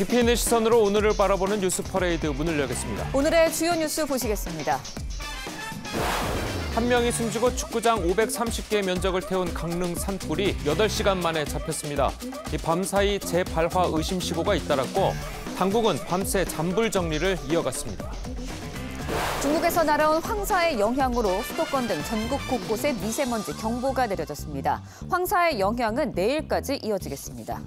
깊이 있는 시선으로 오늘을 바라보는 뉴스 퍼레이드 문을 열겠습니다. 오늘의 주요 뉴스 보시겠습니다. 한 명이 숨지고 축구장 530개 면적을 태운 강릉 산불이 8시간 만에 잡혔습니다. 밤사이 재발화 의심 시고가 잇따랐고 당국은 밤새 잔불 정리를 이어갔습니다. 중국에서 날아온 황사의 영향으로 수도권 등 전국 곳곳에 미세먼지 경보가 내려졌습니다. 황사의 영향은 내일까지 이어지겠습니다.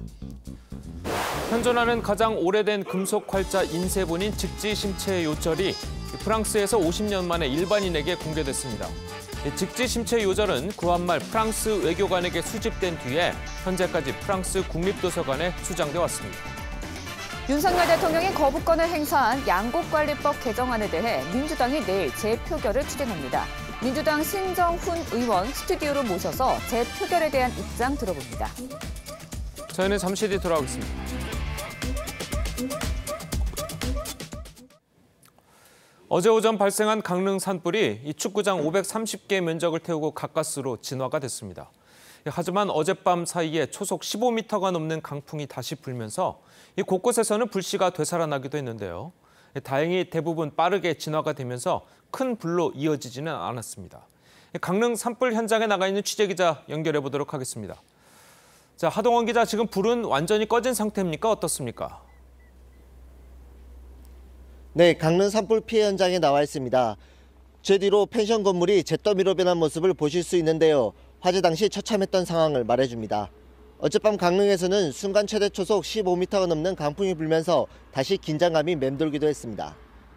현존하는 가장 오래된 금속 활자 인쇄본인 직지심체 요절이 프랑스에서 50년 만에 일반인에게 공개됐습니다. 직지심체 요절은 구한말 프랑스 외교관에게 수집된 뒤에 현재까지 프랑스 국립도서관에 수장돼 왔습니다. 윤석열 대통령이 거부권을 행사한 양곡관리법 개정안에 대해 민주당이 내일 재표결을 추진합니다. 민주당 신정훈 의원 스튜디오로 모셔서 재표결에 대한 입장 들어봅니다. 저희는 잠시 뒤 돌아오겠습니다. 어제 오전 발생한 강릉 산불이 이 축구장 530개 면적을 태우고 가까스로 진화가 됐습니다. 하지만 어젯밤 사이에 초속 15m가 넘는 강풍이 다시 불면서 이 곳곳에서는 불씨가 되살아나기도 했는데요. 다행히 대부분 빠르게 진화가 되면서 큰 불로 이어지지는 않았습니다. 강릉 산불 현장에 나가 있는 취재기자 연결해 보도록 하겠습니다. 자, 하동원 기자, 지금 불은 완전히 꺼진 상태입니까? 어떻습니까? 네, 강릉 산불 피해 현장에 나와 있습니다. 제 뒤로 펜션 건물이 잿더미로 변한 모습을 보실 수 있는데요. 화재 당시 처참했던 상황을 말해줍니다. 어젯밤 강릉에서는 순간 최대 초속 15m가 넘는 강풍이 불면서 다시 긴장감이 맴돌기도 했습니다.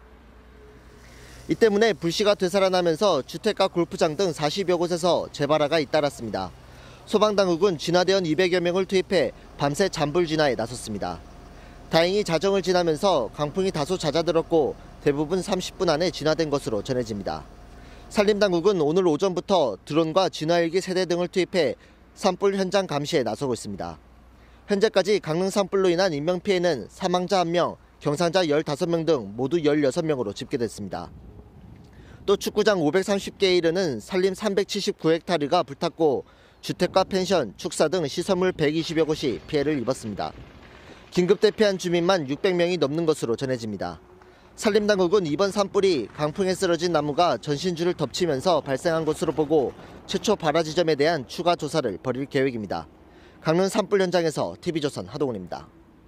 이 때문에 불씨가 되살아나면서 주택가 골프장 등 40여 곳에서 재발화가 잇따랐습니다. 소방당국은 진화대원 200여 명을 투입해 밤새 잔불 진화에 나섰습니다. 다행히 자정을 지나면서 강풍이 다소 잦아들었고 대부분 30분 안에 진화된 것으로 전해집니다. 산림당국은 오늘 오전부터 드론과 진화헬기 세대 등을 투입해 산불 현장 감시에 나서고 있습니다. 현재까지 강릉 산불로 인한 인명피해는 사망자 1명, 경상자 15명 등 모두 16명으로 집계됐습니다. 또 축구장 530개에 이르는 산림 379헥타르가 불탔고 주택과 펜션, 축사 등 시설물 120여 곳이 피해를 입었습니다. 긴급 대피한 주민만 600명이 넘는 것으로 전해집니다. 산림당국은 이번 산불이 강풍에 쓰러진 나무가 전신주를 덮치면서 발생한 것으로 보고 최초 발화 지점에 대한 추가 조사를 벌일 계획입니다. 강릉 산불 현장에서 TV조선 하동훈입니다.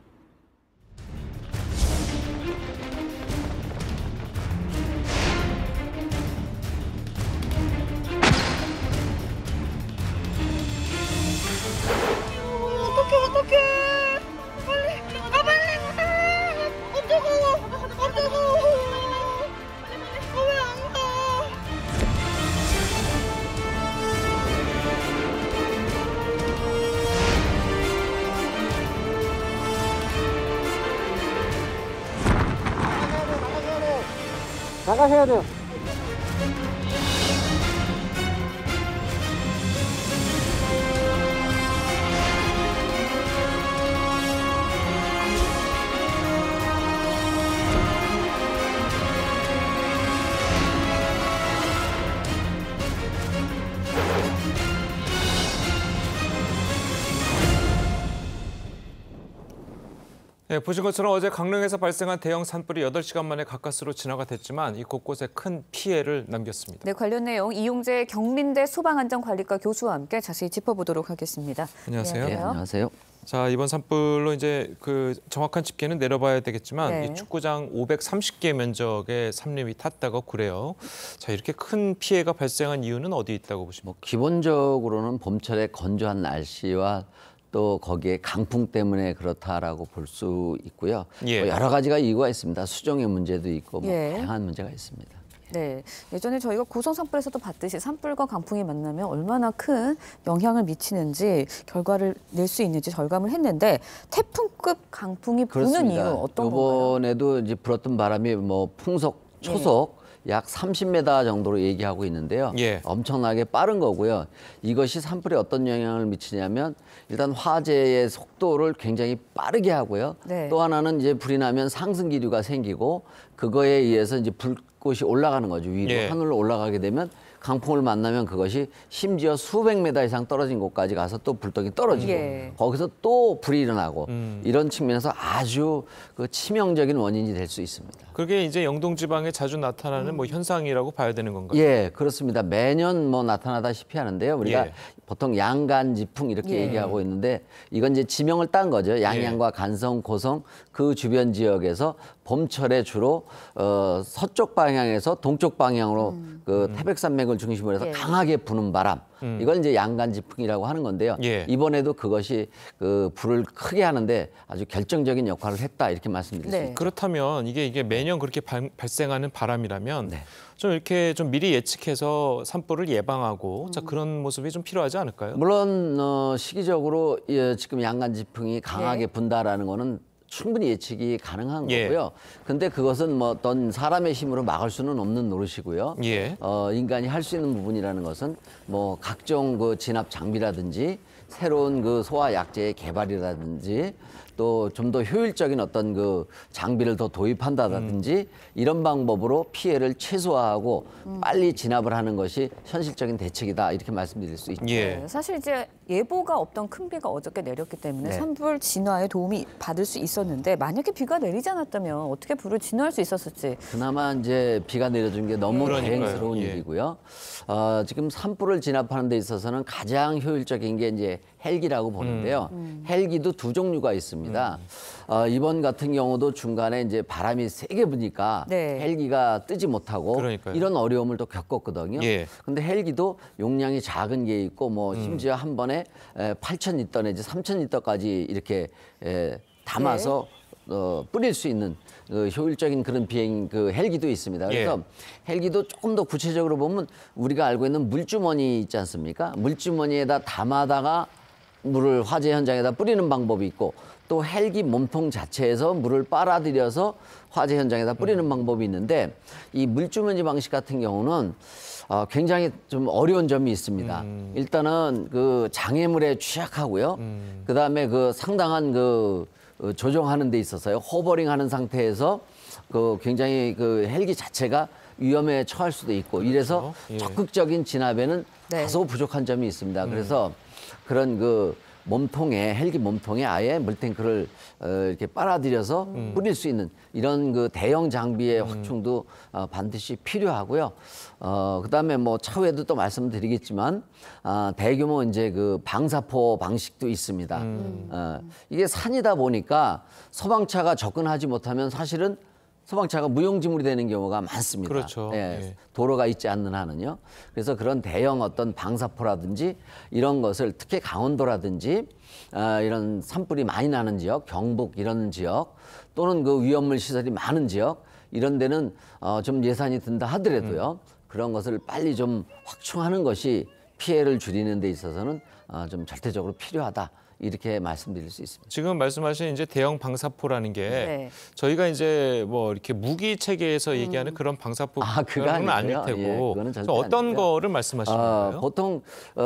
어떡해. 빨리 왜 안 가? 나가셔야 돼요. 네, 보신 것처럼 어제 강릉에서 발생한 대형 산불이 8시간 만에 가까스로 진화가 됐지만 이 곳곳에 큰 피해를 남겼습니다. 네, 관련 내용 이용재 경민대 소방안전관리과 교수와 함께 자세히 짚어보도록 하겠습니다. 안녕하세요. 네, 안녕하세요. 자, 이번 산불로 이제 그 정확한 집계는 내려봐야 되겠지만 네. 이 축구장 530개 면적의 산림이 탔다고 그래요. 자, 이렇게 큰 피해가 발생한 이유는 어디 있다고 보십니까? 기본적으로는 봄철에 건조한 날씨와 또 거기에 강풍 때문에 그렇다라고 볼 수 있고요. 예. 뭐 여러 가지가 이유가 있습니다. 수정의 문제도 있고 뭐 예. 다양한 문제가 있습니다. 네, 예전에 저희가 고성 산불에서도 봤듯이 산불과 강풍이 만나면 얼마나 큰 영향을 미치는지 결과를 낼 수 있는지 절감을 했는데 태풍급 강풍이 부는 이유 어떤 건가요? 이번에도 이제 불었던 바람이 뭐 풍속, 초속 약 30m 정도로 얘기하고 있는데요. 예. 엄청나게 빠른 거고요. 이것이 산불에 어떤 영향을 미치냐면 일단 화재의 속도를 굉장히 빠르게 하고요. 네. 또 하나는 이제 불이 나면 상승 기류가 생기고 그거에 의해서 이제 불꽃이 올라가는 거죠. 위로 예. 하늘로 올라가게 되면 강풍을 만나면 그것이 심지어 수백 미터 이상 떨어진 곳까지 가서 또 불떡이 떨어지고 예. 거기서 또 불이 일어나고 이런 측면에서 아주 그 치명적인 원인이 될 수 있습니다. 그게 이제 영동 지방에 자주 나타나는 뭐 현상이라고 봐야 되는 건가요? 예, 그렇습니다. 매년 뭐 나타나다시피 하는데요. 우리가 예. 보통 양간지풍 이렇게 예. 얘기하고 있는데 이건 이제 지명을 딴 거죠. 양양과 간성, 고성 그 주변 지역에서 봄철에 주로 서쪽 방향에서 동쪽 방향으로 그 태백산맥을 중심으로 해서 예. 강하게 부는 바람. 이걸 이제 양간지풍이라고 하는 건데요. 예. 이번에도 그것이 그 불을 크게 하는데 아주 결정적인 역할을 했다 이렇게 말씀드릴 수 네. 있죠. 그렇다면 이게 매년 그렇게 발생하는 바람이라면 네. 좀 이렇게 좀 미리 예측해서 산불을 예방하고 자 그런 모습이 좀 필요하지 않을까요? 물론 시기적으로 지금 양간지풍이 강하게 네. 분다라는 거는 충분히 예측이 가능한 예. 거고요. 근데 그것은 뭐 어떤 사람의 힘으로 막을 수는 없는 노릇이고요. 예. 인간이 할 수 있는 부분이라는 것은 뭐 각종 그 진압 장비라든지 새로운 그 소화 약제의 개발이라든지 또 좀 더 효율적인 어떤 그 장비를 더 도입한다든지 이런 방법으로 피해를 최소화하고 빨리 진압을 하는 것이 현실적인 대책이다 이렇게 말씀드릴 수 있죠. 예. 네, 사실 이제 예보가 없던 큰 비가 어저께 내렸기 때문에 네. 산불 진화에 도움이 받을 수 있었는데 만약에 비가 내리지 않았다면 어떻게 불을 진화할 수 있었을지. 그나마 이제 비가 내려준 게 너무 그러니까요. 다행스러운 예. 일이고요. 지금 산불을 진압하는 데 있어서는 가장 효율적인 게 이제 헬기라고 보는데요. 헬기도 두 종류가 있습니다. 이번 같은 경우도 중간에 이제 바람이 세게 부니까 네. 헬기가 뜨지 못하고 그러니까요. 이런 어려움을 또 겪었거든요. 예. 근데 헬기도 용량이 작은 게 있고 뭐 심지어 한 번에 8,000리터 내지 3,000리터까지 이렇게 담아서 뿌릴 수 있는 효율적인 그런 비행 그 헬기도 있습니다. 그래서 헬기도 조금 더 구체적으로 보면 우리가 알고 있는 물주머니 있지 않습니까? 물주머니에다 담아다가 물을 화재 현장에다 뿌리는 방법이 있고 또 헬기 몸통 자체에서 물을 빨아들여서 화재 현장에다 뿌리는 방법이 있는데 이 물주머니 방식 같은 경우는 굉장히 좀 어려운 점이 있습니다. 일단은 그 장애물에 취약하고요. 그다음에 그 상당한 그 조종하는 데 있어서요. 호버링하는 상태에서 그 굉장히 그 헬기 자체가 위험에 처할 수도 있고 이래서 예. 적극적인 진압에는 네. 다소 부족한 점이 있습니다. 그래서 그런 그 몸통에 헬기 몸통에 아예 물탱크를 이렇게 빨아들여서 뿌릴 수 있는 이런 그 대형 장비의 확충도 반드시 필요하고요. 그다음에 뭐 차후에도 또 말씀드리겠지만 대규모 이제 그 방사포 방식도 있습니다. 이게 산이다 보니까 소방차가 접근하지 못하면 사실은 소방차가 무용지물이 되는 경우가 많습니다. 그렇죠. 예, 예. 도로가 있지 않는 한은요. 그래서 그런 대형 어떤 방사포라든지 이런 것을 특히 강원도라든지 이런 산불이 많이 나는 지역, 경북 이런 지역 또는 그 위험물 시설이 많은 지역 이런 데는 좀 예산이 든다 하더라도요. 그런 것을 빨리 좀 확충하는 것이 피해를 줄이는 데 있어서는 좀 절대적으로 필요하다. 이렇게 말씀드릴 수 있습니다. 지금 말씀하신 이제 대형 방사포라는 게 네. 저희가 이제 뭐 이렇게 무기 체계에서 얘기하는 그런 방사포는 아니고요. 아닐 테고 예, 그거는 절대 어떤 아니고요. 거를 말씀하시는 거예요? 보통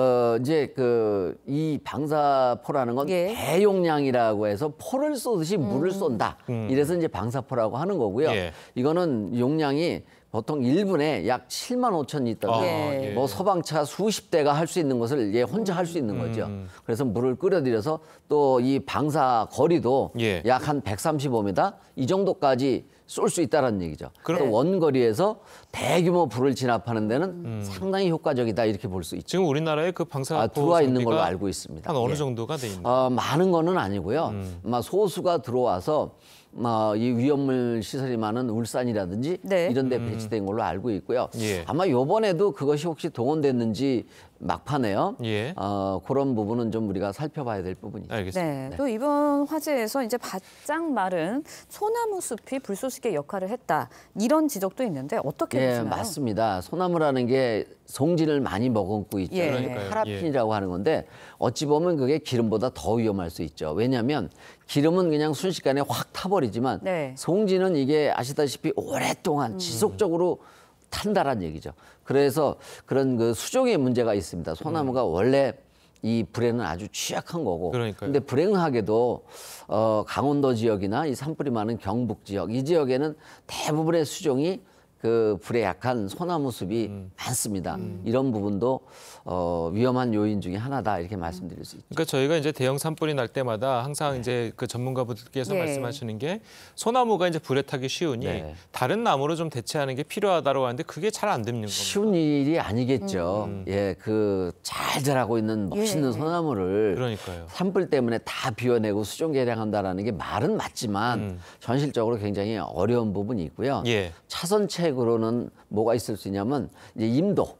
이제 그 이 방사포라는 건 예. 대용량이라고 해서 포를 쏘듯이 물을 쏜다. 이래서 이제 방사포라고 하는 거고요. 예. 이거는 용량이 보통 1분에 약 7만 5천 리터. 예. 뭐 소방차 수십 대가 할 수 있는 것을 얘 혼자 할 수 있는 거죠. 그래서 물을 끓여들여서 또 이 방사 거리도 예. 약 한 135m 이 정도까지 쏠 수 있다는 얘기죠. 그럼- 또 원거리에서 대규모 불을 진압하는 데는 상당히 효과적이다 이렇게 볼 수 있죠. 지금 우리나라에 그 방사포 들어와 있는 걸로 장비가 알고 있습니다. 한 어느 예. 정도가 돼 있나요? 많은 거는 아니고요. 아마 소수가 들어와서 이 위험물 시설이 많은 울산이라든지 네. 이런 데 배치된 걸로 알고 있고요. 예. 아마 요번에도 그것이 혹시 동원됐는지 막판에요. 예. 그런 부분은 좀 우리가 살펴봐야 될 부분이죠. 알겠습니다. 네, 또 이번 화재에서 이제 바짝 마른 소나무 숲이 불쏘시개 역할을 했다 이런 지적도 있는데 어떻게 예, 보시나요? 맞습니다. 소나무라는 게 송진을 많이 머금고 있죠. 예. 그러니까요. 파라핀이라고 하는 건데 어찌 보면 그게 기름보다 더 위험할 수 있죠. 왜냐하면 기름은 그냥 순식간에 확 타버리지만 네. 송진은 이게 아시다시피 오랫동안 지속적으로 탄다란 얘기죠. 그래서 그런 그 수종의 문제가 있습니다. 소나무가 원래 이 불에는 아주 취약한 거고. 그러니까요. 근데 불행하게도 강원도 지역이나 이 산불이 많은 경북 지역 이 지역에는 대부분의 수종이 그 불에 약한 소나무 숲이 많습니다. 이런 부분도 위험한 요인 중에 하나다 이렇게 말씀드릴 수 있죠. 그러니까 저희가 이제 대형 산불이 날 때마다 항상 이제 그 전문가분들께서 예. 말씀하시는 게 소나무가 이제 불에 타기 쉬우니 네. 다른 나무로 좀 대체하는 게 필요하다고 하는데 그게 잘 안 되는 겁니다. 쉬운 일이 아니겠죠. 예, 그 잘 자라고 있는 멋있는 예. 소나무를 그러니까요. 산불 때문에 다 비워내고 수종 개량한다라는 게 말은 맞지만 현실적으로 굉장히 어려운 부분이 있고요. 예. 차선책으로는 뭐가 있을 수 있냐면 이제 임도.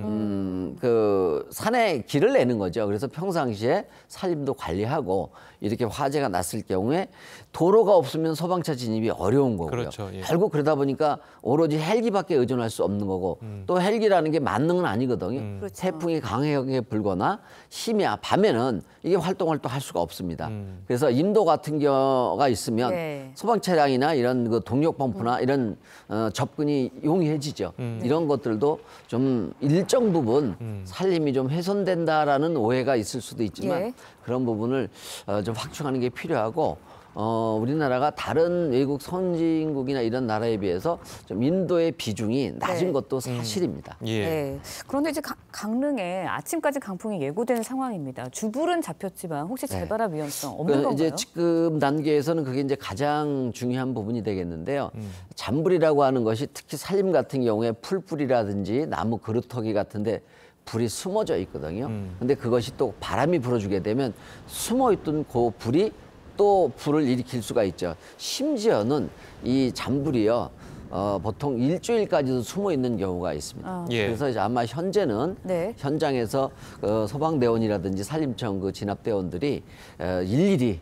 그 산에 길을 내는 거죠. 그래서 평상시에 산림도 관리하고 이렇게 화재가 났을 경우에 도로가 없으면 소방차 진입이 어려운 거고요. 그렇죠. 예. 결국 그러다 보니까 오로지 헬기밖에 의존할 수 없는 거고 또 헬기라는 게 만능은 아니거든요. 그렇죠. 태풍이 강하게 불거나 힘이 밤에는 이게 활동을 또 할 수가 없습니다. 그래서 인도 같은 경우가 있으면 네. 소방차량이나 이런 그 동력 펌프나 이런 접근이 용이해지죠. 이런 것들도 좀 일정 부분 산림이 좀 훼손된다라는 오해가 있을 수도 있지만 예. 그런 부분을 좀 확충하는 게 필요하고 우리나라가 다른 외국 선진국이나 이런 나라에 비해서 좀 인도의 비중이 낮은 네. 것도 사실입니다. 예. 네. 그런데 이제 강릉에 아침까지 강풍이 예고되는 상황입니다. 주불은 잡혔지만 혹시 재발할 위험성 없는 건가요? 이제 지금 단계에서는 그게 이제 가장 중요한 부분이 되겠는데요. 잔불이라고 하는 것이 특히 산림 같은 경우에 풀뿌리라든지 나무 그루터기 같은데 불이 숨어져 있거든요. 근데 그것이 또 바람이 불어주게 되면 숨어있던 그 불이 또 불을 일으킬 수가 있죠. 심지어는 이 잔불이요. 보통 일주일까지도 숨어 있는 경우가 있습니다. 예. 그래서 이제 아마 현재는 네. 현장에서 소방대원이라든지 산림청 그 진압대원들이 일일이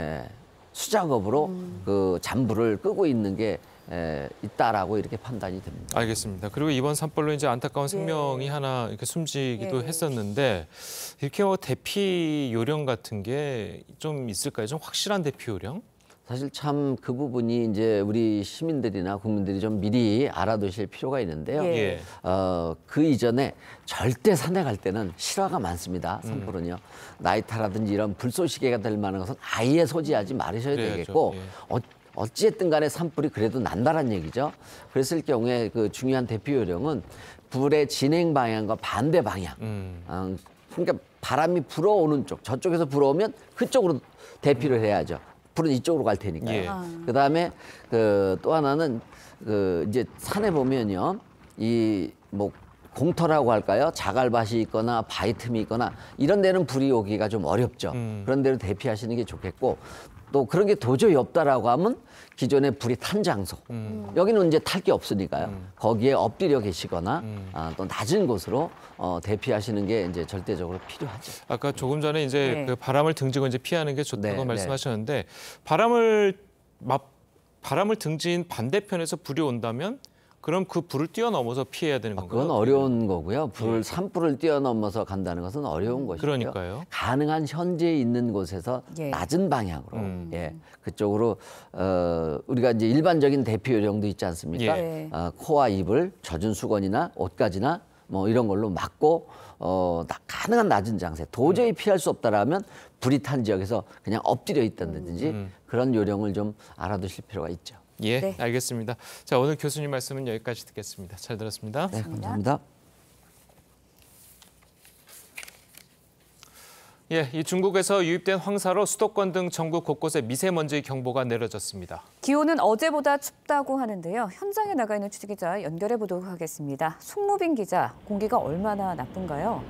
수작업으로 그 잔불을 끄고 있는 게 있다라고 이렇게 판단이 됩니다. 알겠습니다. 그리고 이번 산불로 이제 안타까운 생명이 하나 이렇게 숨지기도 예. 했었는데 이렇게 뭐 대피 요령 같은 게 좀 있을까요? 좀 확실한 대피 요령? 사실 참 그 부분이 이제 우리 시민들이나 국민들이 좀 미리 알아두실 필요가 있는데요. 예. 그 이전에 절대 산에 갈 때는 실화가 많습니다. 산불은요. 나이타라든지 이런 불쏘시개가 될 만한 것은 아예 소지하지 말으셔야 그래야죠. 되겠고 예. 어찌됐든 간에 산불이 그래도 난다란 얘기죠. 그랬을 경우에 그 중요한 대피 요령은 불의 진행 방향과 반대 방향. 그러니까 바람이 불어오는 쪽, 저쪽에서 불어오면 그쪽으로 대피를 해야죠. 불은 이쪽으로 갈 테니까요. 예. 그다음에 또 하나는 이제 산에 보면요. 이 뭐 공터라고 할까요? 자갈밭이 있거나 바위 틈이 있거나 이런 데는 불이 오기가 좀 어렵죠. 그런 데로 대피하시는 게 좋겠고 또 그런 게 도저히 없다라고 하면 기존에 불이 탄 장소. 여기는 이제 탈 게 없으니까요. 거기에 엎드려 계시거나 또 낮은 곳으로 대피하시는 게 이제 절대적으로 필요하죠. 아까 조금 전에 이제 네. 그 바람을 등지고 이제 피하는 게 좋다고 네, 말씀하셨는데 바람을 등진 반대편에서 불이 온다면 그럼 그 불을 뛰어넘어서 피해야 되는 건가요? 그건 어려운 거고요. 산불을 뛰어넘어서 간다는 것은 어려운 것이고요. 그러니까요. 가능한 현재 있는 곳에서 예. 낮은 방향으로 그쪽으로 우리가 이제 일반적인 대피 요령도 있지 않습니까? 예. 코와 입을 젖은 수건이나 옷가지나 뭐 이런 걸로 막고 가능한 낮은 장세. 도저히 피할 수 없다라면 불이 탄 지역에서 그냥 엎드려 있다든지 그런 요령을 좀 알아두실 필요가 있죠. 예, 네. 알겠습니다. 자, 오늘 교수님 말씀은 여기까지 듣겠습니다. 잘 들었습니다. 네, 감사합니다. 예, 이 중국에서 유입된 황사로 수도권 등 전국 곳곳에 미세먼지 경보가 내려졌습니다. 기온은 어제보다 춥다고 하는데요. 현장에 나가 있는 취재기자 연결해 보도록 하겠습니다. 송무빈 기자, 공기가 얼마나 나쁜가요?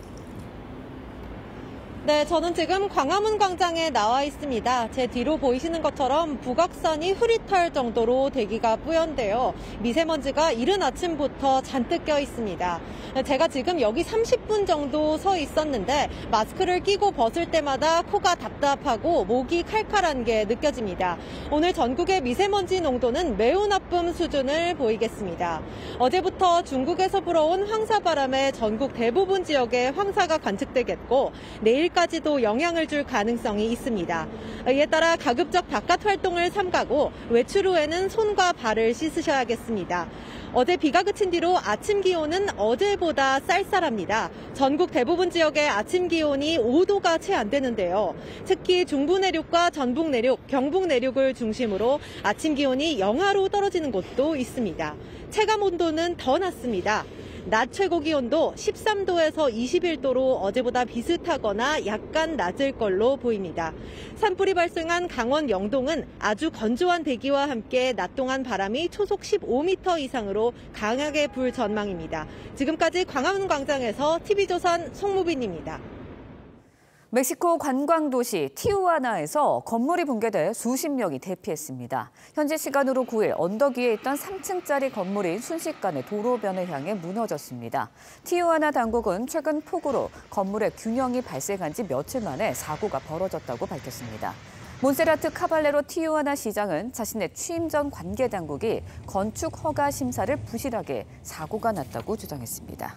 네, 저는 지금 광화문 광장에 나와 있습니다. 제 뒤로 보이시는 것처럼 북악산이 흐릿할 정도로 대기가 뿌연데요. 미세먼지가 이른 아침부터 잔뜩 껴 있습니다. 제가 지금 여기 30분 정도 서 있었는데 마스크를 끼고 벗을 때마다 코가 답답하고 목이 칼칼한 게 느껴집니다. 오늘 전국의 미세먼지 농도는 매우 나쁨 수준을 보이겠습니다. 어제부터 중국에서 불어온 황사바람에 전국 대부분 지역에 황사가 관측되겠고 내일 내일까지도 영향을 줄 가능성이 있습니다. 이에 따라 가급적 바깥 활동을 삼가고 외출 후에는 손과 발을 씻으셔야겠습니다. 어제 비가 그친 뒤로 아침 기온은 어제보다 쌀쌀합니다. 전국 대부분 지역의 아침 기온이 5도가 채 안 되는데요. 특히 중부 내륙과 전북 내륙, 경북 내륙을 중심으로 아침 기온이 영하로 떨어지는 곳도 있습니다. 체감 온도는 더 낮습니다. 낮 최고 기온도 13도에서 21도로 어제보다 비슷하거나 약간 낮을 걸로 보입니다. 산불이 발생한 강원 영동은 아주 건조한 대기와 함께 낮 동안 바람이 초속 15m 이상으로 강하게 불 전망입니다. 지금까지 광화문 광장에서 TV조선 송무빈입니다. 멕시코 관광도시 티후아나에서 건물이 붕괴돼 수십 명이 대피했습니다. 현지 시간으로 9일 언덕 위에 있던 3층짜리 건물이 순식간에 도로변을 향해 무너졌습니다. 티후아나 당국은 최근 폭우로 건물의 균형이 발생한 지 며칠 만에 사고가 벌어졌다고 밝혔습니다. 몬세라트 카발레로 티후아나 시장은 자신의 취임 전 관계 당국이 건축 허가 심사를 부실하게 사고가 났다고 주장했습니다.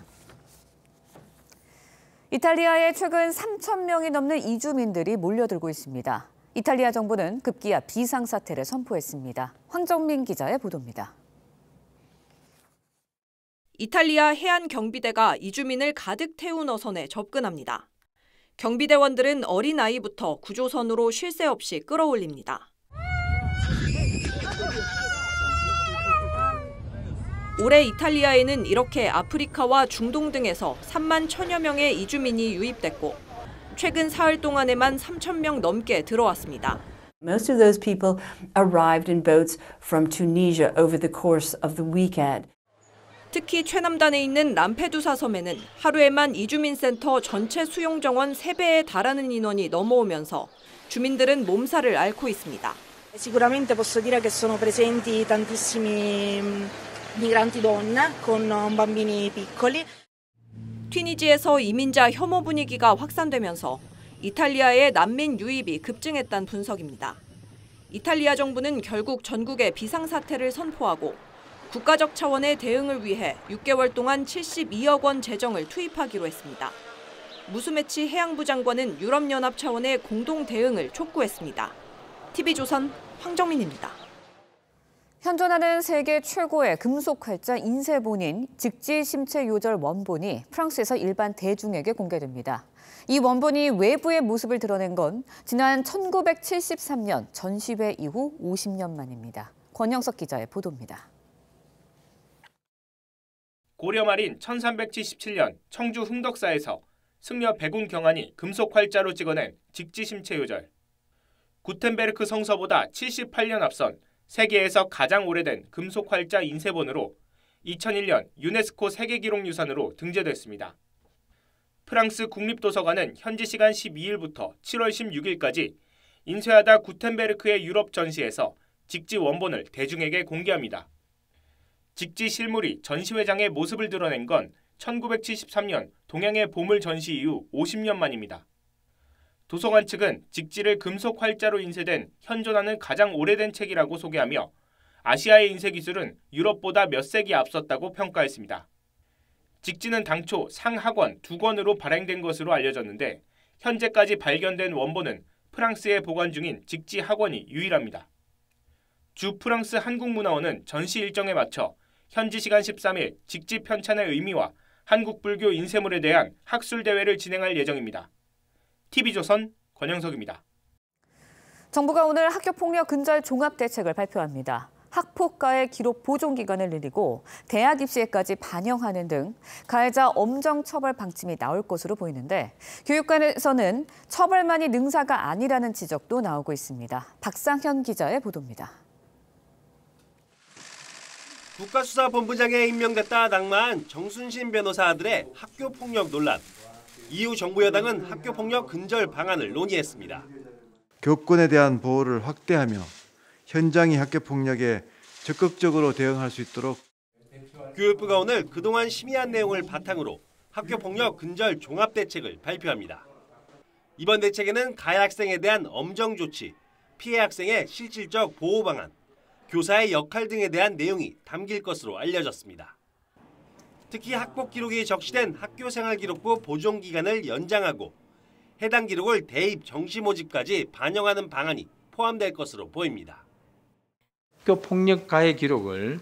이탈리아에 최근 3,000명이 넘는 이주민들이 몰려들고 있습니다. 이탈리아 정부는 급기야 비상사태를 선포했습니다. 황정민 기자의 보도입니다. 이탈리아 해안경비대가 이주민을 가득 태운 어선에 접근합니다. 경비대원들은 어린아이부터 구조선으로 쉴 새 없이 끌어올립니다. 올해 이탈리아에는 이렇게 아프리카와 중동 등에서 3만 1,000여 명의 이주민이 유입됐고 최근 사흘 동안에만 3,000명 넘게 들어왔습니다. Most of those people arrived in boats from Tunisia over the course of the weekend. 특히 최남단에 있는 람페두사 섬에는 하루에만 이주민센터 전체 수용 정원 3배에 달하는 인원이 넘어오면서 주민들은 몸살을 앓고 있습니다. Sicuramente posso dire che sono presenti tantissimi migranti donna con bambini piccoli. 튀니지에서 이민자 혐오 분위기가 확산되면서 이탈리아의 난민 유입이 급증했다는 분석입니다. 이탈리아 정부는 결국 전국에 비상사태를 선포하고 국가적 차원의 대응을 위해 6개월 동안 72억 원 재정을 투입하기로 했습니다. 무스메치 해양부 장관은 유럽연합 차원의 공동 대응을 촉구했습니다. TV조선 황정민입니다. 현존하는 세계 최고의 금속 활자 인쇄본인 직지 심체 요절 원본이 프랑스에서 일반 대중에게 공개됩니다. 이 원본이 외부의 모습을 드러낸 건 지난 1973년 전시회 이후 50년 만입니다. 권영석 기자의 보도입니다. 고려 말인 1377년 청주 흥덕사에서 승려 백운 경환이 금속 활자로 찍어낸 직지 심체 요절. 구텐베르크 성서보다 78년 앞선 세계에서 가장 오래된 금속 활자 인쇄본으로 2001년 유네스코 세계기록유산으로 등재됐습니다. 프랑스 국립도서관은 현지 시간 12일부터 7월 16일까지 인쇄하다 구텐베르크의 유럽 전시에서 직지 원본을 대중에게 공개합니다. 직지 실물이 전시회장의 모습을 드러낸 건 1973년 동양의 보물 전시 이후 50년 만입니다. 도서관 측은 직지를 금속 활자로 인쇄된 현존하는 가장 오래된 책이라고 소개하며 아시아의 인쇄 기술은 유럽보다 몇 세기 앞섰다고 평가했습니다. 직지는 당초 상하권 2권으로 발행된 것으로 알려졌는데 현재까지 발견된 원본은 프랑스에 보관 중인 직지 하권이 유일합니다. 주 프랑스 한국문화원은 전시 일정에 맞춰 현지 시간 13일 직지 편찬의 의미와 한국 불교 인쇄물에 대한 학술 대회를 진행할 예정입니다. TV조선 권영석입니다. 정부가 오늘 학교폭력 근절 종합대책을 발표합니다. 학폭가해 기록 보존 기간을 늘리고 대학 입시에까지 반영하는 등 가해자 엄정 처벌 방침이 나올 것으로 보이는데 교육관에서는 처벌만이 능사가 아니라는 지적도 나오고 있습니다. 박상현 기자의 보도입니다. 국가수사본부장에 임명됐다 낙마한 정순신 변호사 아들의 학교폭력 논란. 이후 정부 여당은 학교폭력 근절 방안을 논의했습니다. 교권에 대한 보호를 확대하며 현장의 학교폭력에 적극적으로 대응할 수 있도록 교육부가 오늘 그동안 심의한 내용을 바탕으로 학교폭력 근절 종합대책을 발표합니다. 이번 대책에는 가해 학생에 대한 엄정 조치, 피해 학생의 실질적 보호 방안, 교사의 역할 등에 대한 내용이 담길 것으로 알려졌습니다. 특히 학폭 기록이 적시된 학교생활기록부 보존 기간을 연장하고 해당 기록을 대입 정시 모집까지 반영하는 방안이 포함될 것으로 보입니다. 학교 폭력 가해 기록을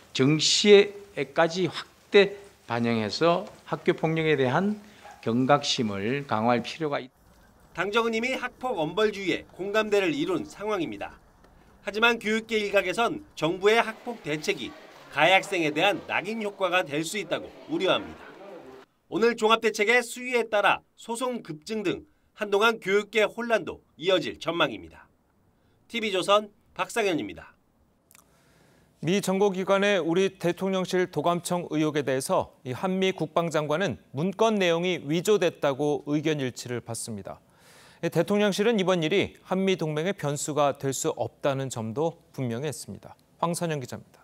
정시에까지 확대 반영해서 학교 폭력에 대한 경각심을 강화할 필요가 있다. 당정은 이미 학폭 엄벌주의에 공감대를 이룬 상황입니다. 하지만 교육계 일각에선 정부의 학폭 대책이 가해 학생에 대한 낙인 효과가 될 수 있다고 우려합니다. 오늘 종합대책의 수위에 따라 소송 급증 등 한동안 교육계 혼란도 이어질 전망입니다. TV조선 박상현입니다. 미 정보기관의 우리 대통령실 도감청 의혹에 대해서 이 한미 국방장관은 문건 내용이 위조됐다고 의견 일치를 받습니다. 대통령실은 이번 일이 한미 동맹의 변수가 될 수 없다는 점도 분명히 했습니다. 황선영 기자입니다.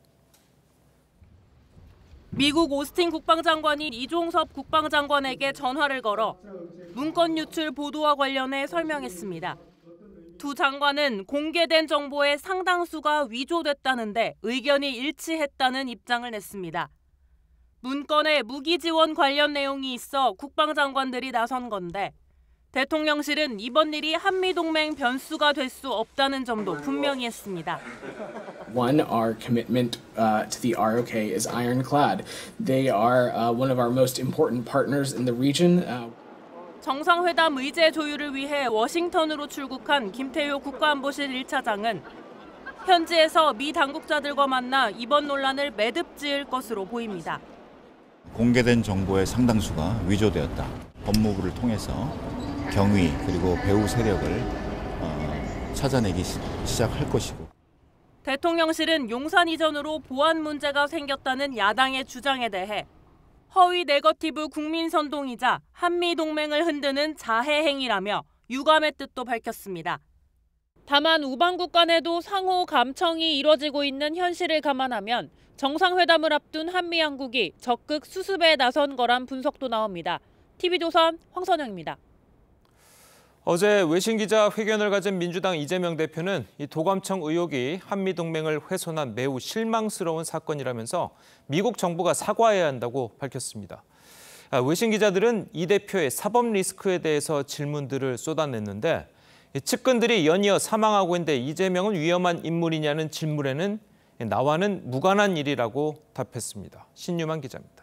미국 오스틴 국방장관이 이종섭 국방장관에게 전화를 걸어 문건 유출 보도와 관련해 설명했습니다. 두 장관은 공개된 정보의 상당수가 위조됐다는데 의견이 일치했다는 입장을 냈습니다. 문건에 무기 지원 관련 내용이 있어 국방장관들이 나선 건데 대통령실은 이번 일이 한미동맹 변수가 될 수 없다는 점도 분명히 했습니다. One, our commitment to the ROK is ironclad. They are one of our most important partners in the region. 정상회담 의제 조율을 위해 워싱턴으로 출국한 김태효 국가안보실 1차장은 현지에서 미 당국자들과 만나 이번 논란을 매듭지을 것으로 보입니다. 공개된 정보의 상당수가 위조되었다. 법무부를 통해서 경위 그리고 배후 세력을 찾아내기 시작할 것이고. 대통령실은 용산 이전으로 보안 문제가 생겼다는 야당의 주장에 대해 허위 네거티브 국민 선동이자 한미 동맹을 흔드는 자해 행위라며 유감의 뜻도 밝혔습니다. 다만 우방국 간에도 상호 감청이 이뤄지고 있는 현실을 감안하면 정상회담을 앞둔 한미 양국이 적극 수습에 나선 거란 분석도 나옵니다. TV조선 황선영입니다. 어제 외신 기자 회견을 가진 민주당 이재명 대표는 이 도감청 의혹이 한미 동맹을 훼손한 매우 실망스러운 사건이라면서 미국 정부가 사과해야 한다고 밝혔습니다. 외신 기자들은 이 대표의 사법 리스크에 대해서 질문들을 쏟아냈는데 측근들이 연이어 사망하고 있는데 이재명은 위험한 인물이냐는 질문에는 나와는 무관한 일이라고 답했습니다. 신유만 기자입니다.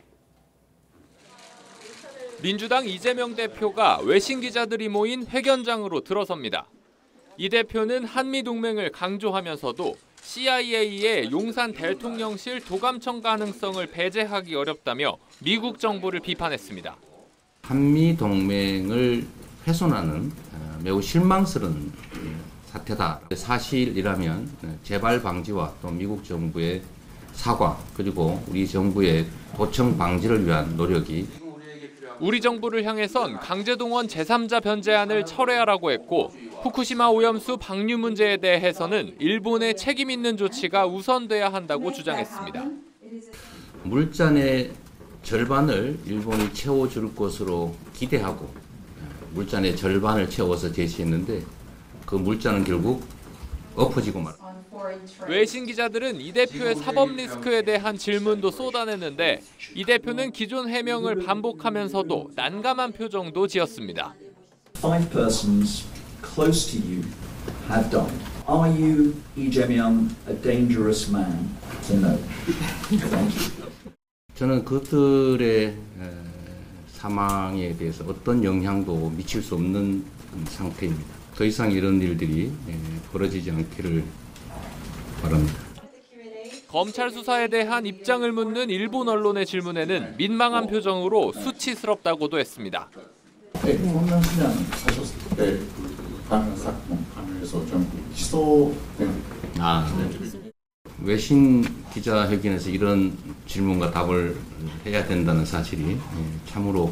민주당 이재명 대표가 외신 기자들이 모인 회견장으로 들어섭니다. 이 대표는 한미동맹을 강조하면서도 CIA의 용산 대통령실 도감청 가능성을 배제하기 어렵다며 미국 정부를 비판했습니다. 한미동맹을 훼손하는 매우 실망스러운 사태다. 사실이라면 재발 방지와 또 미국 정부의 사과 그리고 우리 정부의 도청 방지를 위한 노력이 우리 정부를 향해선 강제동원 제3자 변제안을 철회하라고 했고 후쿠시마 오염수 방류 문제에 대해서는 일본의 책임 있는 조치가 우선돼야 한다고 주장했습니다. 물잔의 절반을 일본이 채워줄 것으로 기대하고 물잔의 절반을 채워서 제시했는데 그 물잔은 결국 엎어지고 말았습니다. 외신 기자들은 이 대표의 사법 리스크에 대한 질문도 쏟아냈는데 이 대표는 기존 해명을 반복하면서도 난감한 표정도 지었습니다. 5 persons close to you have died. Are you, Lee Jae-myung, a dangerous man to know? Thank you. 저는 그들의 사망에 대해서 어떤 영향도 미칠 수 없는 상태입니다. 더 이상 이런 일들이 벌어지지 않기를 바랍니다. 검찰 수사에 대한 입장을 묻는 일본 언론의 질문에는 민망한 표정으로 수치스럽다고도 했습니다. 외신 기자회견에서 이런 질문과 답을 해야 된다는 사실이 참으로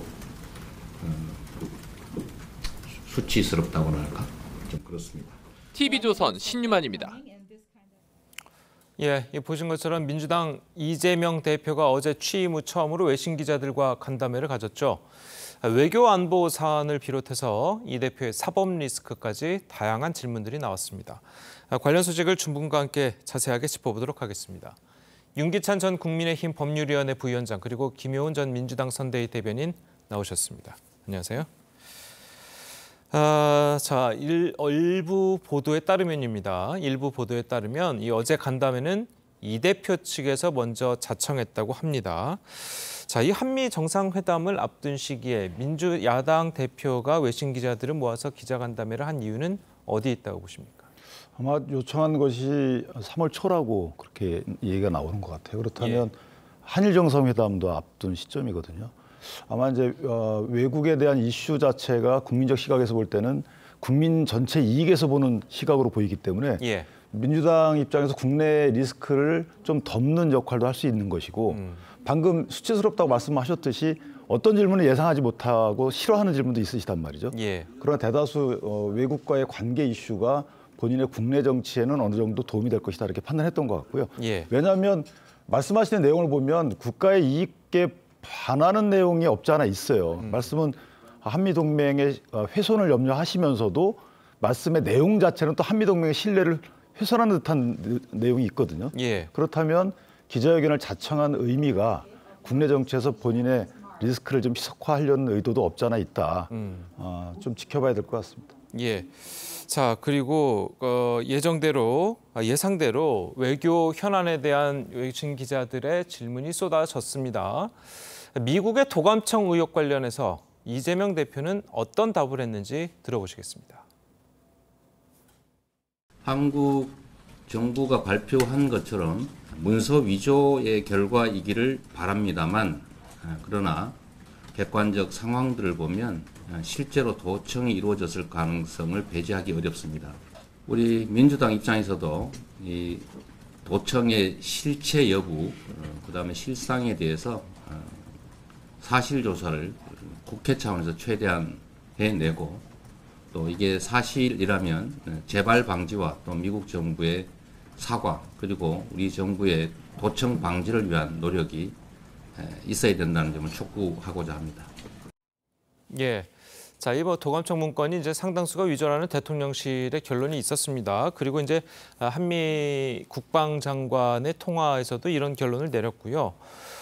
수치스럽다고나 할까? 좀 그렇습니다. TV조선 신유만입니다. 예, 보신 것처럼 민주당 이재명 대표가 어제 취임 후 처음으로 외신 기자들과 간담회를 가졌죠. 외교 안보 사안을 비롯해서 이 대표의 사법 리스크까지 다양한 질문들이 나왔습니다. 관련 소식을 준분과 함께 자세하게 짚어보도록 하겠습니다. 윤기찬 전 국민의힘 법률위원회 부위원장 그리고 김효은 전 민주당 선대위 대변인 나오셨습니다. 안녕하세요. 자, 일부 보도에 따르면입니다. 일부 보도에 따르면 이 어제 간담회는 이 대표 측에서 먼저 자청했다고 합니다. 자, 이 한미 정상회담을 앞둔 시기에 민주야당 대표가 외신 기자들을 모아서 기자간담회를 한 이유는 어디에 있다고 보십니까? 아마 요청한 것이 3월 초라고 그렇게 얘기가 나오는 것 같아요. 그렇다면 한일 정상회담도 앞둔 시점이거든요. 아마 이제 외국에 대한 이슈 자체가 국민적 시각에서 볼 때는 국민 전체 이익에서 보는 시각으로 보이기 때문에 민주당 입장에서 국내 리스크를 좀 덮는 역할도 할 수 있는 것이고 방금 수치스럽다고 말씀하셨듯이 어떤 질문을 예상하지 못하고 싫어하는 질문도 있으시단 말이죠. 그러나 대다수 외국과의 관계 이슈가 본인의 국내 정치에는 어느 정도 도움이 될 것이다 이렇게 판단했던 것 같고요. 왜냐하면 말씀하시는 내용을 보면 국가의 이익에 반하는 내용이 없지 않아 있어요. 말씀은 한미동맹의 훼손을 염려하시면서도 말씀의 내용 자체는 또 한미동맹의 신뢰를 훼손하는 듯한 내용이 있거든요. 그렇다면 기자회견을 자청한 의미가 국내 정치에서 본인의 리스크를 좀 희석화하려는 의도도 없지 않아 있다. 좀 지켜봐야 될 것 같습니다. 자, 그리고 예상대로 외교 현안에 대한 외신 기자들의 질문이 쏟아졌습니다. 미국의 도감청 의혹 관련해서 이재명 대표는 어떤 답을 했는지 들어보시겠습니다. 한국 정부가 발표한 것처럼 문서 위조의 결과이기를 바랍니다만 그러나 객관적 상황들을 보면 실제로 도청이 이루어졌을 가능성을 배제하기 어렵습니다. 우리 민주당 입장에서도 이 도청의 실체 여부, 그다음에 실상에 대해서 사실 조사를 국회 차원에서 최대한 해내고 또 이게 사실이라면 재발 방지와 또 미국 정부의 사과 그리고 우리 정부의 도청 방지를 위한 노력이 있어야 된다는 점을 촉구하고자 합니다. 자, 이번 도감청 문건이 이제 상당수가 위조라는 대통령실의 결론이 있었습니다. 그리고 이제 한미 국방장관의 통화에서도 이런 결론을 내렸고요.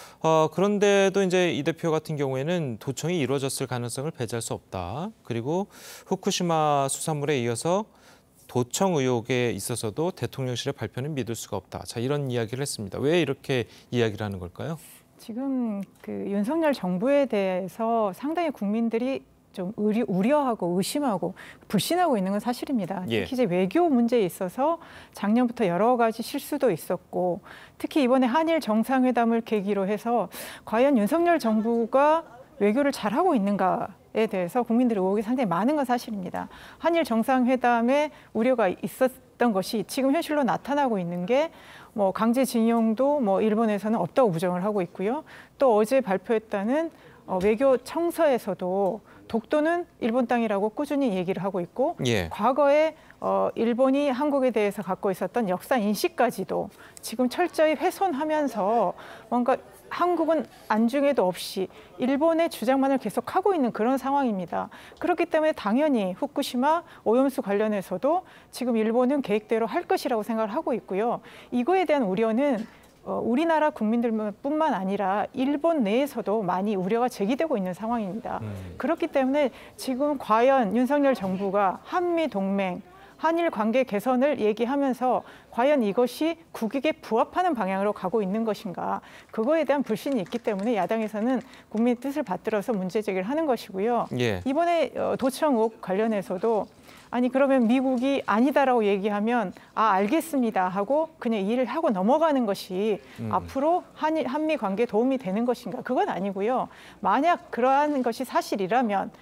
그런데도 이제 이 대표 같은 경우에는 도청이 이루어졌을 가능성을 배제할 수 없다. 그리고 후쿠시마 수산물에 이어서 도청 의혹에 있어서도 대통령실의 발표는 믿을 수가 없다. 자, 이런 이야기를 했습니다. 왜 이렇게 이야기를 하는 걸까요? 지금 그 윤석열 정부에 대해서 상당히 국민들이 좀 우려하고 의심하고 불신하고 있는 건 사실입니다. 특히 이제 외교 문제에 있어서 작년부터 여러 가지 실수도 있었고 특히 이번에 한일 정상회담을 계기로 해서 과연 윤석열 정부가 외교를 잘하고 있는가에 대해서 국민들의 의혹이 상당히 많은 건 사실입니다. 한일 정상회담에 우려가 있었던 것이 지금 현실로 나타나고 있는 게 뭐 강제징용도 뭐 일본에서는 없다고 부정을 하고 있고요. 또 어제 발표했다는 외교 청서에서도 독도는 일본 땅이라고 꾸준히 얘기를 하고 있고 과거에 일본이 한국에 대해서 갖고 있었던 역사 인식까지도 지금 철저히 훼손하면서 뭔가 한국은 안중에도 없이 일본의 주장만을 계속하고 있는 그런 상황입니다. 그렇기 때문에 당연히 후쿠시마 오염수 관련해서도 지금 일본은 계획대로 할 것이라고 생각을 하고 있고요. 이거에 대한 우려는 우리나라 국민들뿐만 아니라 일본 내에서도 많이 우려가 제기되고 있는 상황입니다. 그렇기 때문에 지금 과연 윤석열 정부가 한미 동맹, 한일 관계 개선을 얘기하면서 과연 이것이 국익에 부합하는 방향으로 가고 있는 것인가. 그거에 대한 불신이 있기 때문에 야당에서는 국민의 뜻을 받들어서 문제 제기를 하는 것이고요. 이번에 도청 의혹 관련해서도 아니 그러면 미국이 아니다라고 얘기하면 알겠습니다 하고 그냥 일을 하고 넘어가는 것이 앞으로 한미 관계에 도움이 되는 것인가. 그건 아니고요. 만약 그러한 것이 사실이라면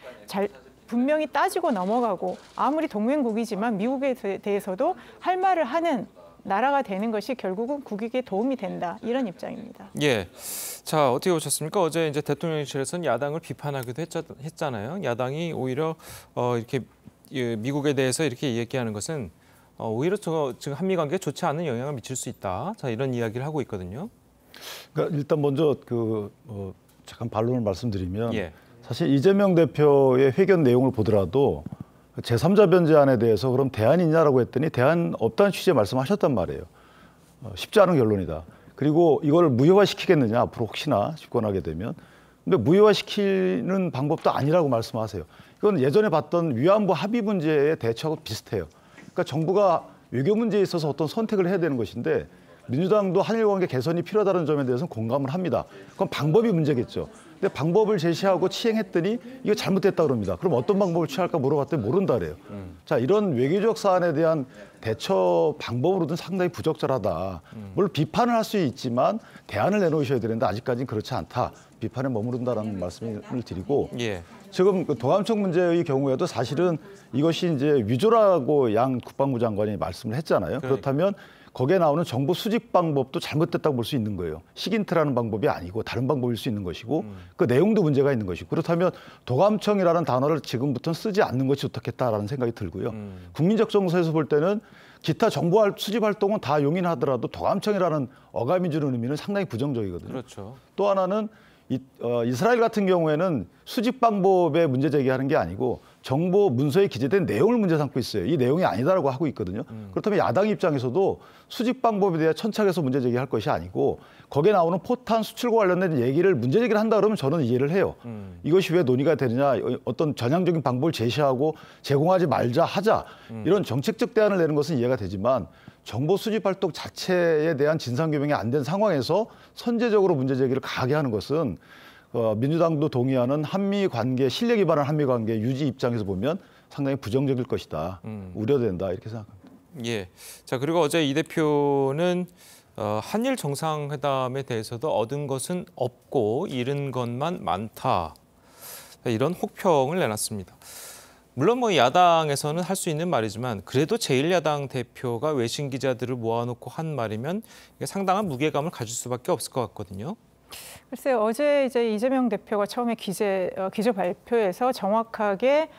분명히 따지고 넘어가고 아무리 동맹국이지만 미국에 대해서도 할 말을 하는 나라가 되는 것이 결국은 국익에 도움이 된다. 이런 입장입니다. 자, 어떻게 보셨습니까? 어제 이제 대통령실에서는 야당을 비판하기도 했잖아요. 야당이 오히려 이렇게 미국에 대해서 이렇게 얘기하는 것은 오히려 지금 한미 관계에 좋지 않은 영향을 미칠 수 있다. 자, 이런 이야기를 하고 있거든요. 그러니까 일단 먼저 잠깐 반론을 말씀드리면 사실 이재명 대표의 회견 내용을 보더라도 제3자 변제안에 대해서 그럼 대안이 있냐라고 했더니 대안 없다는 취지의 말씀하셨단 말이에요. 쉽지 않은 결론이다. 그리고 이걸 무효화시키겠느냐 앞으로 혹시나 집권하게 되면. 근데 무효화시키는 방법도 아니라고 말씀하세요. 이건 예전에 봤던 위안부 합의 문제의 대처하고 비슷해요. 그러니까 정부가 외교 문제에 있어서 어떤 선택을 해야 되는 것인데 민주당도 한일 관계 개선이 필요하다는 점에 대해서는 공감을 합니다. 그건 방법이 문제겠죠. 근데 방법을 제시하고 치행했더니 이거 잘못됐다 그럽니다. 그럼 어떤 방법을 취할까 물어봤더니 모른다 그래요. 자, 이런 외교적 사안에 대한 대처 방법으로는 상당히 부적절하다. 물론 비판을 할 수 있지만 대안을 내놓으셔야 되는데 아직까지는 그렇지 않다. 비판에 머무른다라는 말씀을 드리고 예. 지금 그 도감청 문제의 경우에도 사실은 이것이 이제 위조라고 양 국방부 장관이 말씀을 했잖아요. 그렇다면 거기에 나오는 정보 수집 방법도 잘못됐다고 볼 수 있는 거예요. 시긴트라는 방법이 아니고 다른 방법일 수 있는 것이고 그 내용도 문제가 있는 것이고 그렇다면 도감청이라는 단어를 지금부터는 쓰지 않는 것이 좋겠다라는 생각이 들고요. 국민적 정서에서 볼 때는 기타 정보 수집 활동은 다 용인하더라도 도감청이라는 어감이 주는 의미는 상당히 부정적이거든요. 그렇죠. 또 하나는 이스라엘 같은 경우에는 수집 방법에 문제 제기하는 게 아니고 정보 문서에 기재된 내용을 문제 삼고 있어요. 이 내용이 아니다라고 하고 있거든요. 그렇다면 야당 입장에서도 수집 방법에 대해 천착해서 문제 제기할 것이 아니고 거기에 나오는 포탄 수출과 관련된 얘기를 문제 제기를 한다 그러면 저는 이해를 해요. 이것이 왜 논의가 되느냐, 어떤 전향적인 방법을 제시하고 제공하지 말자 하자 이런 정책적 대안을 내는 것은 이해가 되지만 정보 수집 활동 자체에 대한 진상규명이 안 된 상황에서 선제적으로 문제 제기를 가하게 하는 것은 민주당도 동의하는 한미 관계, 신뢰 기반한 한미 관계 유지 입장에서 보면 상당히 부정적일 것이다. 우려된다 이렇게 생각합니다. 예. 자, 그리고 어제 이 대표는 한일 정상회담에 대해서도 얻은 것은 없고 잃은 것만 많다. 이런 혹평을 내놨습니다. 물론 뭐 야당에서는 할 수 있는 말이지만 그래도 제1야당 대표가 외신 기자들을 모아놓고 한 말이면 이게 상당한 무게감을 가질 수밖에 없을 것 같거든요. 글쎄요, 어제 이제 이재명 대표가 처음에 기조 발표에서 정확하게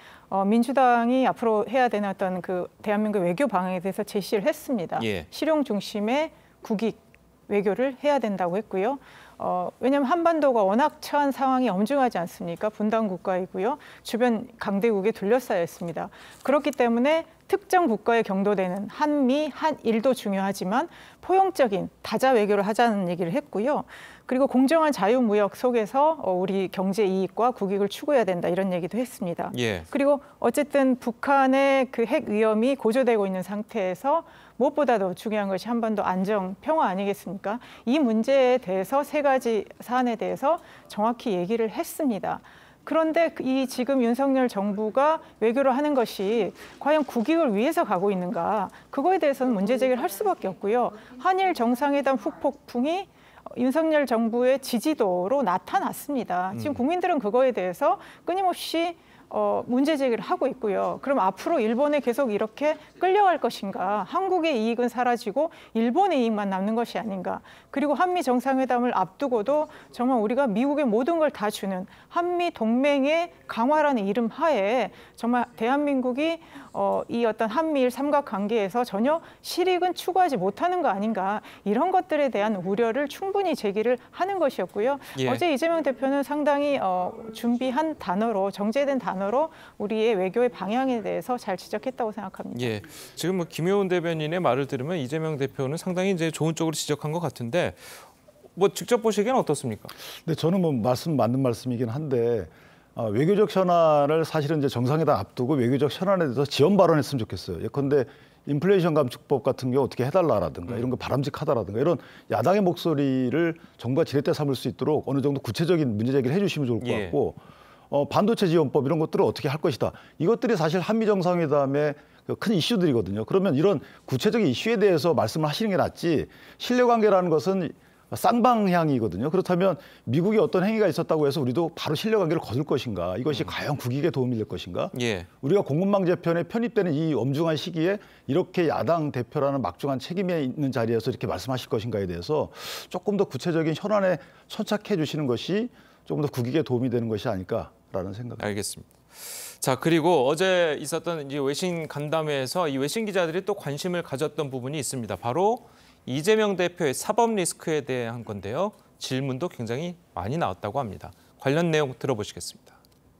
민주당이 앞으로 해야 되는 어떤 그 대한민국 외교 방향에 대해서 제시를 했습니다. 예. 실용 중심의 국익 외교를 해야 된다고 했고요. 왜냐하면 한반도가 워낙 처한 상황이 엄중하지 않습니까? 분단 국가이고요. 주변 강대국에 둘러싸여 있습니다. 그렇기 때문에 특정 국가에 경도되는 한미, 한일도 중요하지만 포용적인 다자 외교를 하자는 얘기를 했고요. 그리고 공정한 자유무역 속에서 우리 경제 이익과 국익을 추구해야 된다 이런 얘기도 했습니다. 예. 그리고 어쨌든 북한의 그 핵 위험이 고조되고 있는 상태에서 무엇보다도 중요한 것이 한반도 안정, 평화 아니겠습니까? 이 문제에 대해서 세 가지 사안에 대해서 정확히 얘기를 했습니다. 그런데 이 지금 윤석열 정부가 외교를 하는 것이 과연 국익을 위해서 가고 있는가? 그거에 대해서는 문제 제기를 할 수밖에 없고요. 한일 정상회담 후폭풍이 윤석열 정부의 지지도로 나타났습니다. 지금 국민들은 그거에 대해서 끊임없이 문제 제기를 하고 있고요. 그럼 앞으로 일본에 계속 이렇게 끌려갈 것인가? 한국의 이익은 사라지고 일본의 이익만 남는 것이 아닌가? 그리고 한미 정상회담을 앞두고도 정말 우리가 미국의 모든 걸 다 주는 한미 동맹의 강화라는 이름 하에 정말 대한민국이 이 어떤 한미일 삼각관계에서 전혀 실익은 추구하지 못하는 거 아닌가? 이런 것들에 대한 우려를 충분히 제기를 하는 것이었고요. 예. 어제 이재명 대표는 상당히 준비한 단어로 정제된 단어로 우리의 외교의 방향에 대해서 잘 지적했다고 생각합니다. 예, 지금 뭐 김효은 대변인의 말을 들으면 이재명 대표는 상당히 이제 좋은 쪽으로 지적한 것 같은데 뭐 직접 보시기에는 어떻습니까? 네, 저는 뭐 맞는 말씀이긴 한데 외교적 현안을 사실은 이제 정상회담 앞두고 외교적 현안에 대해서 지원 발언했으면 좋겠어요. 예컨대 인플레이션 감축법 같은 경우 어떻게 해달라라든가 이런 거 바람직하다라든가 이런 야당의 목소리를 정부가 지렛대 삼을 수 있도록 어느 정도 구체적인 문제 제기를 해주시면 좋을 것 같고 반도체 지원법 이런 것들을 어떻게 할 것이다. 이것들이 사실 한미 정상회담의 큰 이슈들이거든요. 그러면 이런 구체적인 이슈에 대해서 말씀을 하시는 게 낫지 신뢰관계라는 것은 쌍방향이거든요. 그렇다면 미국이 어떤 행위가 있었다고 해서 우리도 바로 신뢰관계를 거둘 것인가? 이것이 과연 국익에 도움이 될 것인가? 예. 우리가 공급망 재편에 편입되는 이 엄중한 시기에 이렇게 야당 대표라는 막중한 책임에 있는 자리에서 이렇게 말씀하실 것인가에 대해서 조금 더 구체적인 현안에 천착해 주시는 것이 조금 더 국익에 도움이 되는 것이 아닐까라는 생각입니다. 알겠습니다. 자, 그리고 어제 있었던 이제 외신 간담회에서 이 외신 기자들이 또 관심을 가졌던 부분이 있습니다. 바로 이재명 대표의 사법 리스크에 대한 건데요. 질문도 굉장히 많이 나왔다고 합니다. 관련 내용 들어보시겠습니다.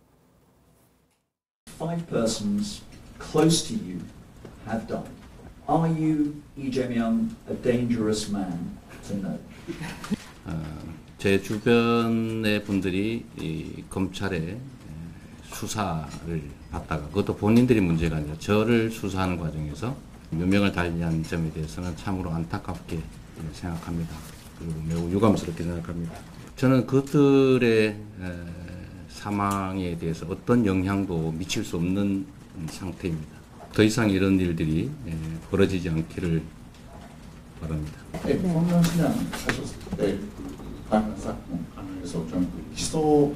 5 persons close to you have died. Are you, Lee Jae-myung, a dangerous man to know? 제 주변의 분들이 이 검찰에 수사를 받다가 그것도 본인들이 문제가 아니라 저를 수사하는 과정에서 유명을 달리한 점에 대해서는 참으로 안타깝게 생각합니다. 그리고 매우 유감스럽게 생각합니다. 저는 그들의 사망에 대해서 어떤 영향도 미칠 수 없는 상태입니다. 더 이상 이런 일들이 벌어지지 않기를 바랍니다. 평양시장 하셨을 때 관련 사건 관련해서 좀 기소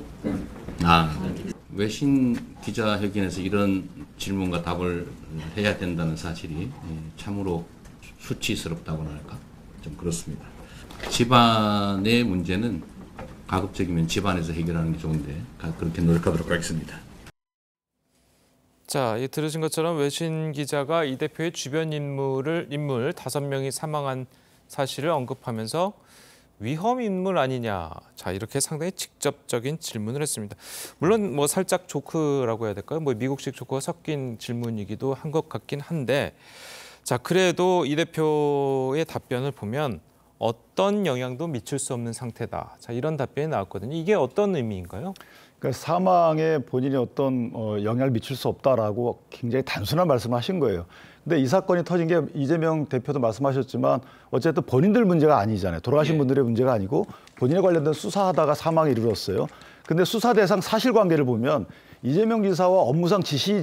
외신 기자회견에서 이런 질문과 답을 해야 된다는 사실이 참으로 수치스럽다고나 할까? 좀 그렇습니다. 집안의 문제는 가급적이면 집안에서 해결하는 게 좋은데 그렇게 노력하도록 하겠습니다. 자, 들으신 것처럼 외신 기자가 이 대표의 주변 인물 5명이 사망한 사실을 언급하면서 위험 인물 아니냐. 자, 이렇게 상당히 직접적인 질문을 했습니다. 물론 뭐 살짝 조크라고 해야 될까요? 뭐 미국식 조크가 섞인 질문이기도 한 것 같긴 한데, 자, 그래도 이 대표의 답변을 보면 어떤 영향도 미칠 수 없는 상태다. 자, 이런 답변이 나왔거든요. 이게 어떤 의미인가요? 그러니까 사망에 본인이 어떤 영향을 미칠 수 없다라고 굉장히 단순한 말씀을 하신 거예요. 근데 이 사건이 터진 게 이재명 대표도 말씀하셨지만 어쨌든 본인들 문제가 아니잖아요. 돌아가신 분들의 문제가 아니고 본인에 관련된 수사하다가 사망에 이르렀어요. 근데 수사 대상 사실관계를 보면 이재명 지사와 업무상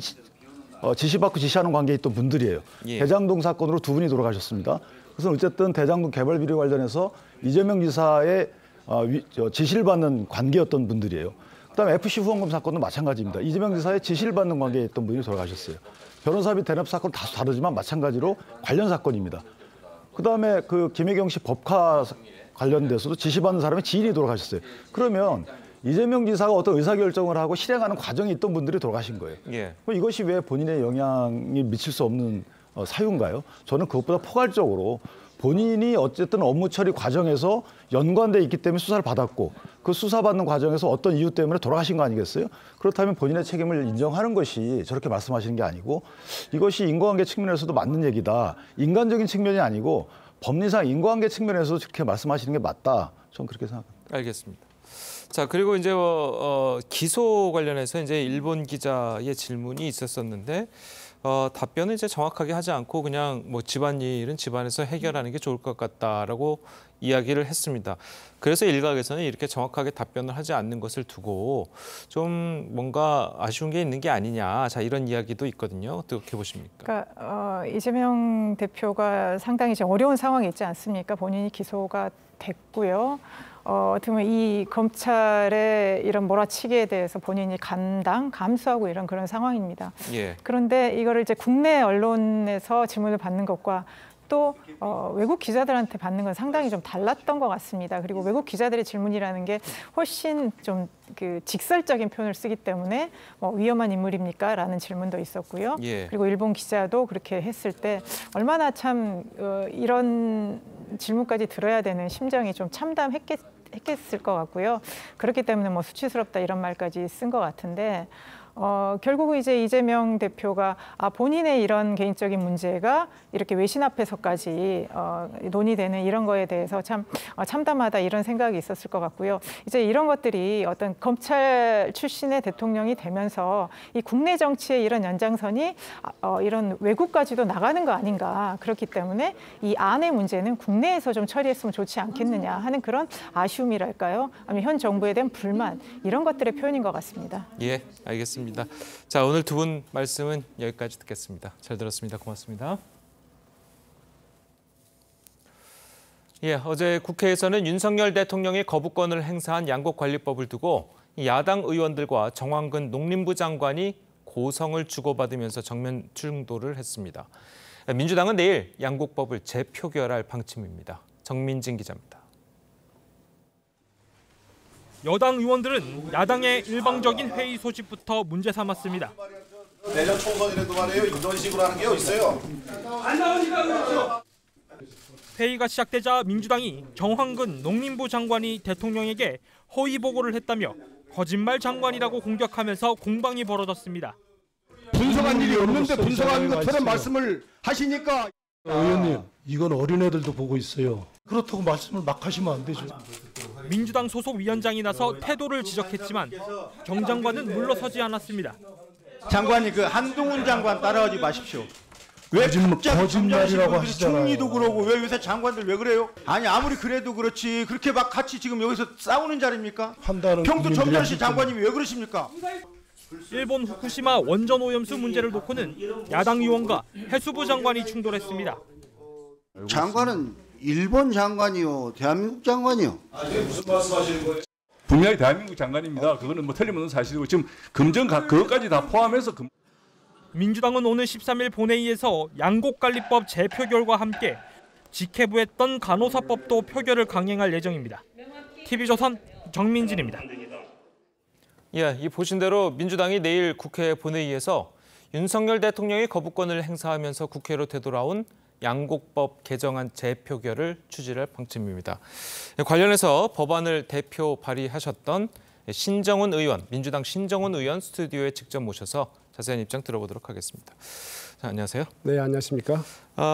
지시받고 지시하는 관계에 있던 분들이에요. 대장동 사건으로 2분이 돌아가셨습니다. 그래서 어쨌든 대장동 개발 비리 관련해서 이재명 지사의 지시를 받는 관계였던 분들이에요. 그다음에 FC 후원금 사건도 마찬가지입니다. 이재명 지사의 지시를 받는 관계에 있던 분이 돌아가셨어요. 변호사비 대납 사건 다소 다르지만 마찬가지로 관련 사건입니다. 그다음에 그 김혜경 씨 법카 관련돼서도 지시받는 사람의 지인이 돌아가셨어요. 그러면 이재명 지사가 어떤 의사결정을 하고 실행하는 과정에 있던 분들이 돌아가신 거예요. 그럼 이것이 왜 본인의 영향이 미칠 수 없는 사유인가요? 저는 그것보다 포괄적으로 본인이 어쨌든 업무 처리 과정에서 연관돼 있기 때문에 수사를 받았고 그 수사받는 과정에서 어떤 이유 때문에 돌아가신 거 아니겠어요? 그렇다면 본인의 책임을 인정하는 것이 저렇게 말씀하시는 게 아니고 이것이 인과관계 측면에서도 맞는 얘기다. 인간적인 측면이 아니고 법리상 인과관계 측면에서 저렇게 말씀하시는 게 맞다. 저는 그렇게 생각합니다. 알겠습니다. 자, 그리고 이제 기소 관련해서 이제 일본 기자의 질문이 있었었는데 답변을 이제 정확하게 하지 않고 그냥 뭐 집안일은 집안에서 해결하는 게 좋을 것 같다라고 이야기를 했습니다. 그래서 일각에서는 이렇게 정확하게 답변을 하지 않는 것을 두고 좀 뭔가 아쉬운 게 있는 게 아니냐. 자, 이런 이야기도 있거든요. 어떻게 보십니까? 그러니까 이재명 대표가 상당히 지금 어려운 상황에 있지 않습니까? 본인이 기소가 됐고요. 어떻게 보면 이 검찰의 이런 몰아치기에 대해서 본인이 감수하고 이런 그런 상황입니다. 그런데 이거를 이제 국내 언론에서 질문을 받는 것과 또 외국 기자들한테 받는 건 상당히 좀 달랐던 것 같습니다. 그리고 외국 기자들의 질문이라는 게 훨씬 좀 그 직설적인 표현을 쓰기 때문에 위험한 인물입니까? 라는 질문도 있었고요. 그리고 일본 기자도 그렇게 했을 때 얼마나 참 이런 질문까지 들어야 되는 심정이 좀 참담했겠을 것 같고요. 그렇기 때문에 뭐 수치스럽다 이런 말까지 쓴 것 같은데 결국은 이제 이재명 대표가 본인의 이런 개인적인 문제가 이렇게 외신 앞에서까지 논의되는 이런 거에 대해서 참 참담하다 이런 생각이 있었을 것 같고요. 이제 이런 것들이 어떤 검찰 출신의 대통령이 되면서 이 국내 정치의 이런 연장선이 이런 외국까지도 나가는 거 아닌가. 그렇기 때문에 이 안의 문제는 국내에서 좀 처리했으면 좋지 않겠느냐 하는 그런 아쉬움이랄까요? 아니면 현 정부에 대한 불만 이런 것들의 표현인 것 같습니다. 예, 알겠습니다. 자, 오늘 두 분 말씀은 여기까지 듣겠습니다. 잘 들었습니다. 고맙습니다. 예, 어제 국회에서는 윤석열 대통령이 거부권을 행사한 양곡관리법을 두고 야당 의원들과 정황근 농림부 장관이 고성을 주고받으면서 정면 충돌을 했습니다. 민주당은 내일 양곡법을 재표결할 방침입니다. 정민진 기자입니다. 여당 의원들은 야당의 일방적인 회의 소집부터 문제 삼았습니다. 내년 총선이라도 말이에요. 이런 식으로 하는 게 있어요. 안 나오니까 그렇죠. 회의가 시작되자 민주당이 정황근 농림부 장관이 대통령에게 허위 보고를 했다며 거짓말 장관이라고 공격하면서 공방이 벌어졌습니다. 분석한 일이 없는데 분석한 것처럼 말씀을 하시니까. 의원님, 이건 어린애들도 보고 있어요. 그렇다고 말씀을 막 하시면 안 되죠. 민주당 소속 위원장이 나서 태도를 지적했지만 정 장관은 물러서지 않았습니다. 장관이 그 한동훈 장관 따라하지 마십시오. 왜 거짓말이라고 하시잖아요. 총리도 그러고 왜 요새 장관들 왜 그래요? 아니 아무리 그래도 그렇지 그렇게 막 같이 지금 여기서 싸우는 자리입니까? 평소 정전식 장관님이 왜 그러십니까? 일본 후쿠시마 원전 오염수 문제를 놓고는 야당 의원과 해수부 장관이 충돌했습니다. 장관은 일본 장관이요, 대한민국 장관이요. 무슨 말씀하시는 거예요? 분명히 대한민국 장관입니다. 그거는 뭐 틀림없는 사실이고 지금 금전 그것까지 다 포함해서 민주당은 오늘 13일 본회의에서 양곡관리법 재표결과 함께 직회부했던 간호사법도 표결을 강행할 예정입니다. TV조선 정민진입니다. 예, 이 보신 대로 민주당이 내일 국회 본회의에서 윤석열 대통령이 거부권을 행사하면서 국회로 되돌아온 양곡법 개정안 재표결을 추진할 방침입니다. 관련해서 법안을 대표 발의하셨던 신정훈 의원, 민주당 신정훈 의원 스튜디오에 직접 모셔서 자세한 입장 들어보도록 하겠습니다. 자, 안녕하세요. 네, 안녕하십니까.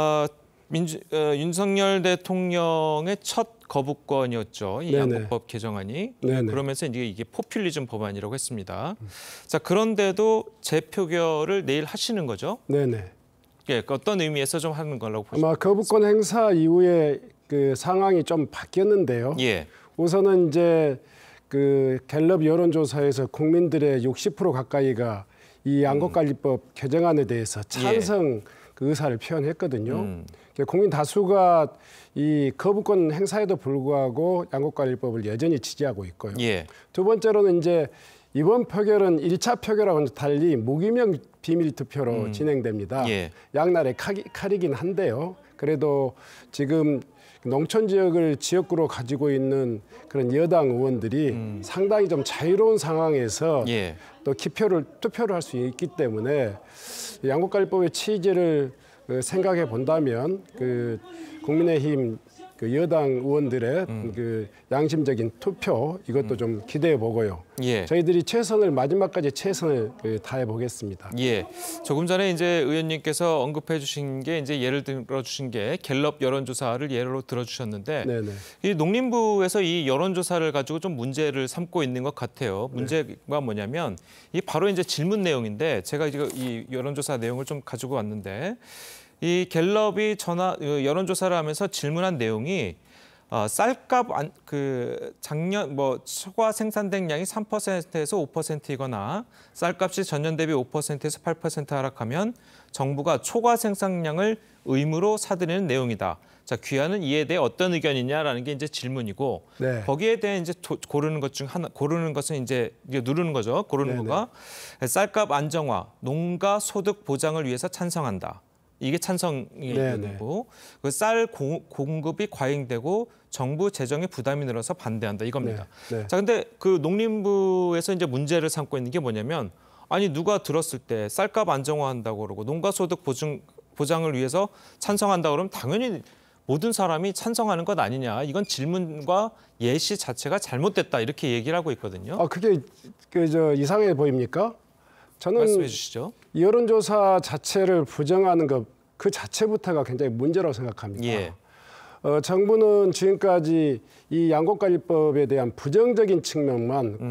윤석열 대통령의 첫 거부권이었죠. 이 양곡법 개정안이. 네네. 그러면서 이게 포퓰리즘 법안이라고 했습니다. 자, 그런데도 재표결을 내일 하시는 거죠? 네네. 예, 어떤 의미에서 좀 하는 걸로 보십니까? 아마 거부권 행사 이후에 그 상황이 좀 바뀌었는데요. 예. 우선은 이제 그 갤럽 여론조사에서 국민들의 60% 가까이가 이 양곡관리법 개정안에 대해서 찬성 그 의사를 표현했거든요. 국민 다수가 이 거부권 행사에도 불구하고 양곡관리법을 여전히 지지하고 있고요. 두 번째로는 이제 이번 표결은 1차 표결하고는 달리 무기명 비밀 투표로 진행됩니다. 양날의 칼이긴 한데요. 그래도 지금 농촌 지역을 지역구로 가지고 있는 그런 여당 의원들이 상당히 좀 자유로운 상황에서 또 투표를 할 수 있기 때문에 양곡관리법의 취지를 생각해 본다면 그 국민의힘 그 여당 의원들의 그 양심적인 투표 이것도 좀 기대해 보고요. 저희들이 마지막까지 최선을 다해 보겠습니다. 예. 조금 전에 이제 의원님께서 언급해 주신 게 이제 예를 들어 주신 게 갤럽 여론조사를 예로 들어 주셨는데 이 농림부에서 이 여론조사를 가지고 좀 문제를 삼고 있는 것 같아요. 문제가 뭐냐면 이 바로 이제 질문 내용인데 제가 이제 이 여론조사 내용을 좀 가지고 왔는데 이 갤럽이 여론조사를 하면서 질문한 내용이 쌀값 작년 초과 생산된 양이 3%에서 5%이거나 쌀값이 전년 대비 5%에서 8% 하락하면 정부가 초과 생산량을 의무로 사들이는 내용이다. 자, 귀하는 이에 대해 어떤 의견이냐라는 게 이제 질문이고 거기에 대해 이제 고르는 것 중 하나 고르는 것은 이제 누르는 거죠. 고르는 거가 쌀값 안정화, 농가 소득 보장을 위해서 찬성한다. 이게 찬성이 되고 그 쌀 공급이 과잉되고 정부 재정에 부담이 늘어서 반대한다 이겁니다. 자, 근데 그 농림부에서 이제 문제를 삼고 있는 게 뭐냐면 아니 누가 들었을 때 쌀값 안정화한다고 그러고 농가 소득 보장을 위해서 찬성한다 그러면 당연히 모든 사람이 찬성하는 것 아니냐. 이건 질문과 예시 자체가 잘못됐다 이렇게 얘기를 하고 있거든요. 그게 이상해 보입니까? 저는 말씀해 주시죠. 여론조사 자체를 부정하는 것 그 자체부터가 굉장히 문제라고 생각합니다. 정부는 지금까지 이 양곡관리법에 대한 부정적인 측면만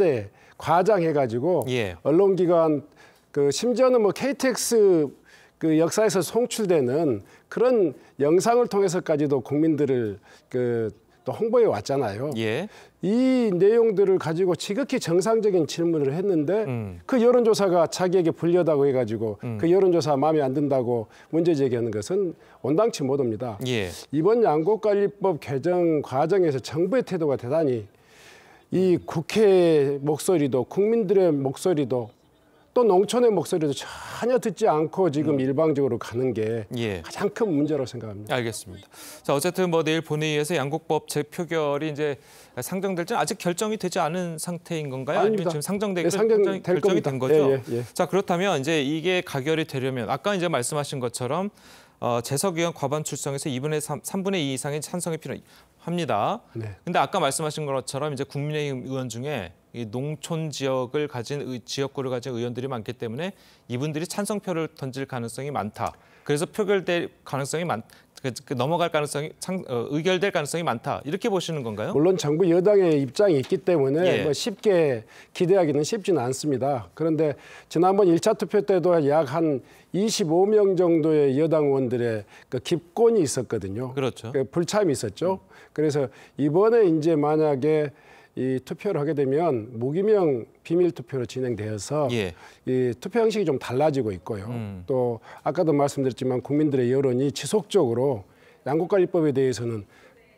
과장해가지고 언론기관 심지어는 KTX 그 역사에서 송출되는 그런 영상을 통해서까지도 국민들을 또 홍보해 왔잖아요. 이 내용들을 가지고 지극히 정상적인 질문을 했는데 그 여론조사가 자기에게 불리하다고 해가지고 그 여론조사 마음에 안 든다고 문제 제기하는 것은 온당치 못합니다. 이번 양곡관리법 개정 과정에서 정부의 태도가 대단히 이 국회 목소리도 국민들의 목소리도 또 농촌의 목소리도 전혀 듣지 않고 지금 일방적으로 가는 게 가장 큰 문제라고 생각합니다. 알겠습니다. 자, 어쨌든 내일 본회의에서 양곡법 재표결이 이제 상정될지는 아직 결정이 되지 않은 상태인 건가요? 아니면 지금 결정이 된 거죠? 자, 그렇다면 이제 이게 가결이 되려면 아까 이제 말씀하신 것처럼 재석 의원 과반 출석에서 3분의 2 이상의 찬성이 필요합니다. 근데 아까 말씀하신 것처럼 이제 국민의힘 의원 중에 이 농촌 지역을 가진 지역구를 가진 의원들이 많기 때문에 이분들이 찬성표를 던질 가능성이 많다. 그래서 표결될 가능성이 넘어갈 가능성이 의결될 가능성이 많다. 이렇게 보시는 건가요? 물론 정부 여당의 입장이 있기 때문에 예. 뭐 쉽게 기대하기는 쉽지는 않습니다. 그런데 지난번 1차 투표 때도 약 한 25명 정도의 여당 의원들의 그 기권이 있었거든요. 그렇죠. 그 불참이 있었죠. 그래서 이번에 이제 만약에 이 투표를 하게 되면 무기명 비밀 투표로 진행되어서 이 투표 형식이 좀 달라지고 있고요. 또 아까도 말씀드렸지만 국민들의 여론이 지속적으로 양곡관리법에 대해서는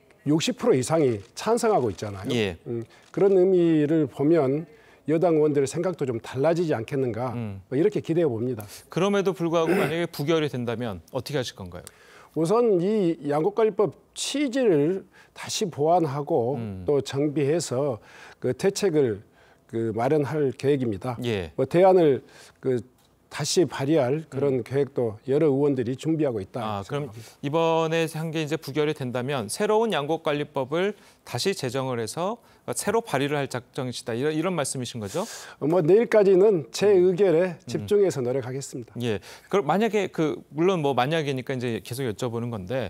60% 이상이 찬성하고 있잖아요. 그런 의미를 보면 여당 의원들의 생각도 좀 달라지지 않겠는가 뭐 이렇게 기대해 봅니다. 그럼에도 불구하고 만약에 부결이 된다면 어떻게 하실 건가요? 우선 이 양곡관리법 취지를 다시 보완하고 또 정비해서 그 대책을 그 마련할 계획입니다. 뭐 대안을 그 다시 발의할 그런 계획도 여러 의원들이 준비하고 있다. 그럼 이번에 한 게 이제 부결이 된다면 새로운 양곡관리법을 다시 제정을 해서 새로 발의를 할 작정이시다. 이런 말씀이신 거죠? 뭐 내일까지는 제 의결에 집중해서 노력하겠습니다. 예. 그럼 만약에 물론 뭐 만약이니까 이제 계속 여쭤보는 건데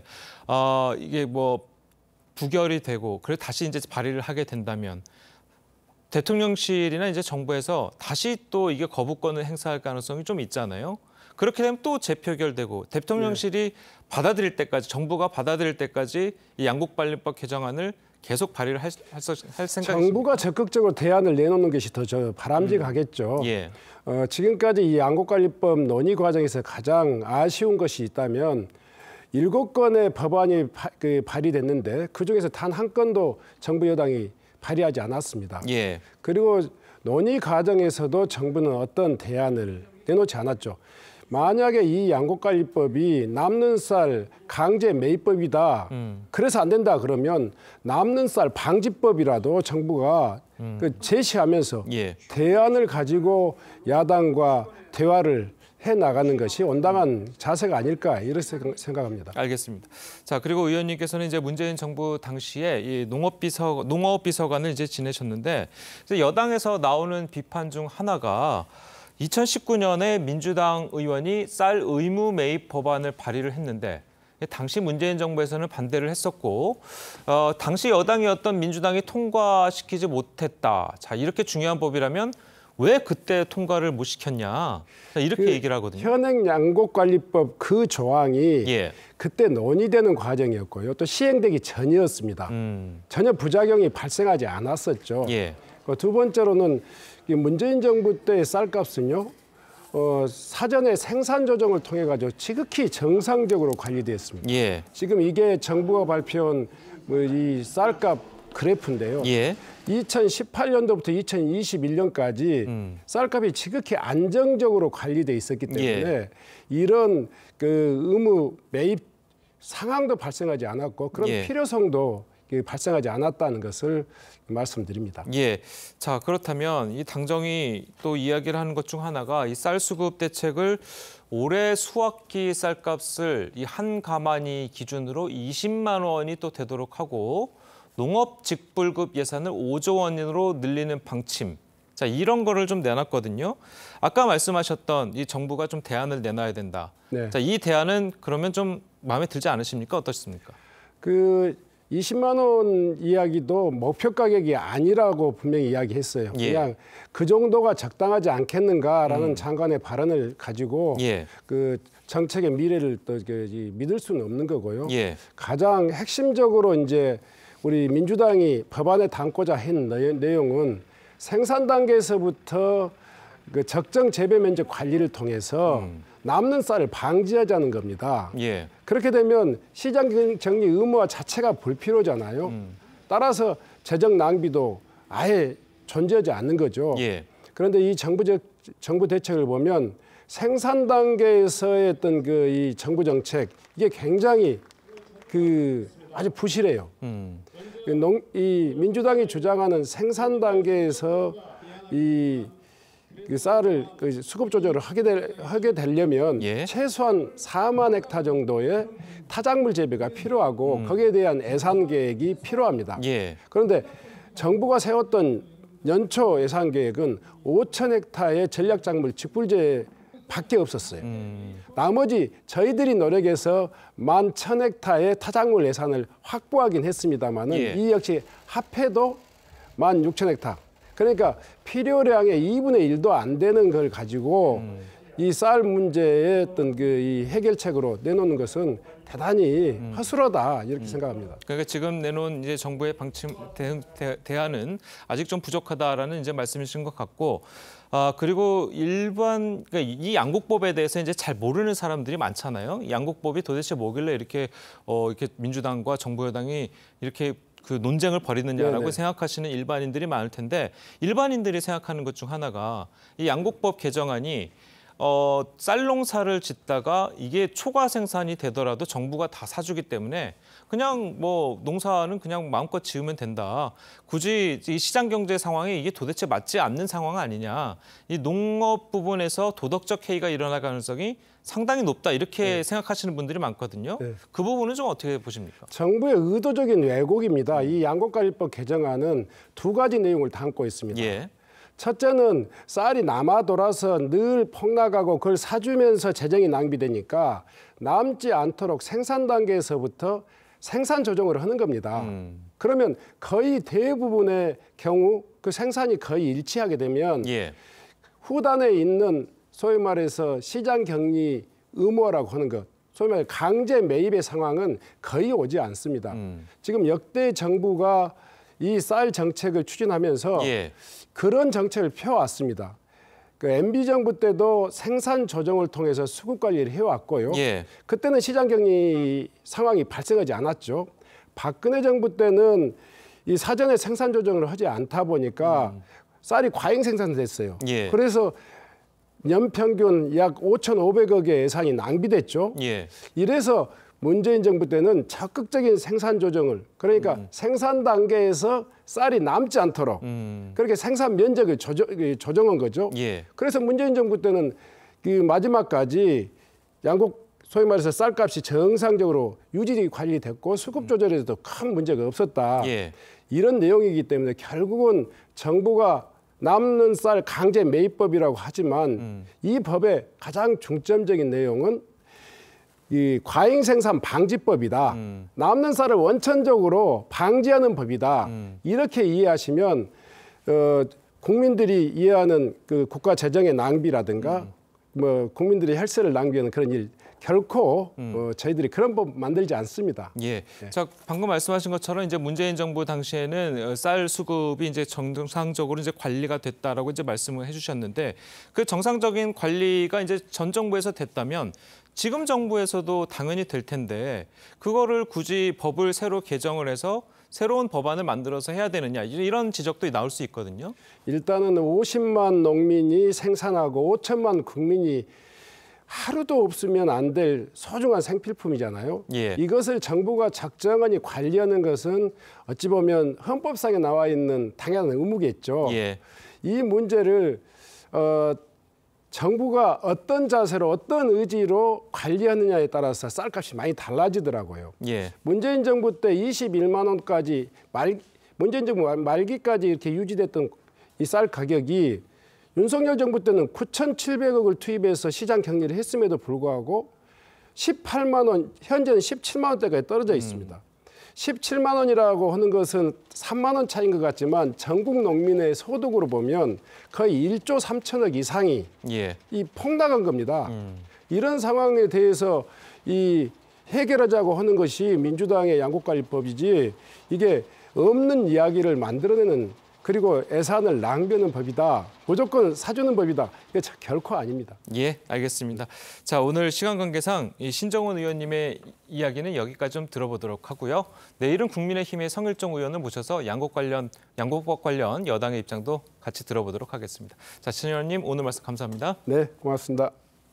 이게 뭐 부결이 되고 그래 다시 이제 발의를 하게 된다면 대통령실이나 이제 정부에서 다시 또 이게 거부권을 행사할 가능성이 좀 있잖아요. 그렇게 되면 또 재표결되고 대통령실이 받아들일 때까지 정부가 받아들일 때까지 이 양곡관리법 개정안을 계속 발의를 할 생각이십니까? 정부가 적극적으로 대안을 내놓는 것이 더 바람직하겠죠. 지금까지 이 양곡관리법 논의 과정에서 가장 아쉬운 것이 있다면 7건의 법안이 발의됐는데 그중에서 단 한 건도 정부 여당이 발의하지 않았습니다. 그리고 논의 과정에서도 정부는 어떤 대안을 내놓지 않았죠. 만약에 이 양곡관리법이 남는 쌀 강제 매입법이다. 그래서 안 된다 그러면 남는 쌀 방지법이라도 정부가 제시하면서 대안을 가지고 야당과 대화를 해나가는 것이 온당한 자세가 아닐까 이렇게 생각합니다. 알겠습니다. 자, 그리고 의원님께서는 이제 문재인 정부 당시에 이 농업비서관을 이제 지내셨는데 여당에서 나오는 비판 중 하나가 2019년에 민주당 의원이 쌀 의무 매입 법안을 발의를 했는데 당시 문재인 정부에서는 반대를 했었고 당시 여당이었던 민주당이 통과시키지 못했다. 자, 이렇게 중요한 법이라면 왜 그때 통과를 못 시켰냐 이렇게 얘기를 하거든요. 현행 양곡관리법 그 조항이 그때 논의되는 과정이었고요. 또 시행되기 전이었습니다. 전혀 부작용이 발생하지 않았었죠. 두 번째로는 문재인 정부 때의 쌀값은요. 사전에 생산 조정을 통해 가지고 지극히 정상적으로 관리되었습니다. 지금 이게 정부가 발표한 이 쌀값 그래프인데요. 2018년도부터 2021년까지 쌀값이 지극히 안정적으로 관리돼 있었기 때문에 이런 의무 매입 상황도 발생하지 않았고 그런 필요성도 발생하지 않았다는 것을 말씀드립니다. 자, 그렇다면 이 당정이 또 이야기를 하는 것 중 하나가 이 쌀 수급 대책을 올해 수확기 쌀값을 이 한 가마니 기준으로 20만 원이 또 되도록 하고 농업 직불급 예산을 5조 원으로 늘리는 방침. 자, 이런 거를 좀 내놨거든요. 아까 말씀하셨던 이 정부가 좀 대안을 내놔야 된다. 자, 이 대안은 그러면 좀 마음에 들지 않으십니까? 어떠십니까? 20만 원 이야기도 목표 가격이 아니라고 분명히 이야기했어요. 그냥 그 정도가 적당하지 않겠는가라는 장관의 발언을 가지고 그 정책의 미래를 또 믿을 수는 없는 거고요. 가장 핵심적으로 이제 우리 민주당이 법안에 담고자 한 내용은 생산 단계에서부터 그 적정 재배 면적 관리를 통해서 남는 쌀을 방지하자는 겁니다. 그렇게 되면 시장 정리 의무화 자체가 불필요하잖아요. 따라서 재정 낭비도 아예 존재하지 않는 거죠. 그런데 이 정부 대책을 보면 생산 단계에서의 어떤 이 정부 정책 이게 굉장히 아주 부실해요. 이 민주당이 주장하는 생산 단계에서 그 쌀을 수급 조절을 하게 되려면 최소한 4만 헥타 정도의 타작물 재배가 필요하고 거기에 대한 예산 계획이 필요합니다. 그런데 정부가 세웠던 연초 예산 계획은 5천 헥타의 전략작물 직불제밖에 없었어요. 나머지 저희들이 노력해서 11,000헥타의 타작물 예산을 확보하긴 했습니다만은 예. 이 역시 합해도 16,000헥타. 그러니까 필요량의 2분의 1도 안 되는 걸 가지고 이 쌀 문제의 어떤 이 해결책으로 내놓는 것은 대단히 허술하다 이렇게 생각합니다. 그러니까 지금 내놓은 이제 정부의 방침 대안은 아직 좀 부족하다라는 이제 말씀이신 것 같고, 그리고 그러니까 이 양곡법에 대해서 이제 잘 모르는 사람들이 많잖아요. 이 양곡법이 도대체 뭐길래 이렇게 민주당과 정부 여당이 이렇게 그 논쟁을 벌이느냐라고 네네. 생각하시는 일반인들이 많을 텐데, 일반인들이 생각하는 것 중 하나가 이 양곡법 개정안이 쌀 농사를 짓다가 이게 초과 생산이 되더라도 정부가 다 사주기 때문에 그냥 뭐 농사는 그냥 마음껏 지으면 된다. 굳이 이 시장 경제 상황에 이게 도대체 맞지 않는 상황 아니냐. 이 농업 부분에서 도덕적 해이가 일어날 가능성이 상당히 높다. 이렇게 생각하시는 분들이 많거든요. 그 부분은 좀 어떻게 보십니까? 정부의 의도적인 왜곡입니다. 이 양곡관리법 개정안은 두 가지 내용을 담고 있습니다. 예. 첫째는 쌀이 남아 돌아서 늘 폭락하고 그걸 사주면서 재정이 낭비되니까 남지 않도록 생산 단계에서부터 생산 조정을 하는 겁니다. 그러면 거의 대부분의 경우 그 생산이 거의 일치하게 되면 예. 후단에 있는 소위 말해서 시장 격리 의무화라고 하는 것, 소위 말해 강제 매입의 상황은 거의 오지 않습니다. 지금 역대 정부가 이 쌀 정책을 추진하면서 예. 그런 정책을 펴왔습니다. 그 MB 정부 때도 생산 조정을 통해서 수급 관리를 해왔고요. 예. 그때는 시장 격리 상황이 발생하지 않았죠. 박근혜 정부 때는 이 사전에 생산 조정을 하지 않다 보니까 쌀이 과잉 생산됐어요. 예. 그래서 연평균 약 5,500억의 예산이 낭비됐죠. 예. 이래서 문재인 정부 때는 적극적인 생산 조정을, 그러니까 생산 단계에서 쌀이 남지 않도록 그렇게 생산 면적을 조정한 거죠. 예. 그래서 문재인 정부 때는 그 마지막까지 양곡 소위 말해서 쌀값이 정상적으로 유지 관리됐고 수급 조절에도 큰 문제가 없었다. 예. 이런 내용이기 때문에 결국은 정부가 남는 쌀 강제 매입법이라고 하지만 이 법의 가장 중점적인 내용은 이 과잉 생산 방지법이다. 남는 쌀을 원천적으로 방지하는 법이다. 이렇게 이해하시면 국민들이 이해하는 그 국가 재정의 낭비라든가 뭐 국민들의 혈세를 낭비하는 그런 일 결코 저희들이 그런 법 만들지 않습니다. 예. 자, 방금 말씀하신 것처럼 이제 문재인 정부 당시에는 쌀 수급이 이제 정상적으로 이제 관리가 됐다라고 이제 말씀을 해주셨는데, 그 정상적인 관리가 이제 전 정부에서 됐다면 지금 정부에서도 당연히 될 텐데 그거를 굳이 법을 새로 개정을 해서 새로운 법안을 만들어서 해야 되느냐, 이런 지적도 나올 수 있거든요. 일단은 50만 농민이 생산하고 5천만 국민이 하루도 없으면 안 될 소중한 생필품이잖아요. 예. 이것을 정부가 적정하게 관리하는 것은 어찌 보면 헌법상에 나와 있는 당연한 의무겠죠. 예. 이 문제를 정부가 어떤 자세로 어떤 의지로 관리하느냐에 따라서 쌀값이 많이 달라지더라고요. 예. 문재인 정부 때 21만 원까지 문재인 정부 말기까지 이렇게 유지됐던 이 쌀 가격이 윤석열 정부 때는 9,700억을 투입해서 시장 격리를 했음에도 불구하고 18만 원, 현재는 17만 원대까지 떨어져 있습니다. 17만 원이라고 하는 것은 3만 원 차이인 것 같지만 전국 농민의 소득으로 보면 거의 1조 3천억 이상이 이 폭락한 겁니다. 이런 상황에 대해서 이 해결하자고 하는 것이 민주당의 양곡관리법이지, 이게 없는 이야기를 만들어내는, 그리고 예산을 낭비하는 법이다, 무조건 사주는 법이다, 이게 결코 아닙니다. 예, 알겠습니다. 자, 오늘 시간 관계상 이 신정원 의원님의 이야기는 여기까지 좀 들어보도록 하고요. 내일은 국민의힘의 성일종 의원을 모셔서 양곡법 관련 여당의 입장도 같이 들어보도록 하겠습니다. 자, 신 의원님 오늘 말씀 감사합니다. 네, 고맙습니다.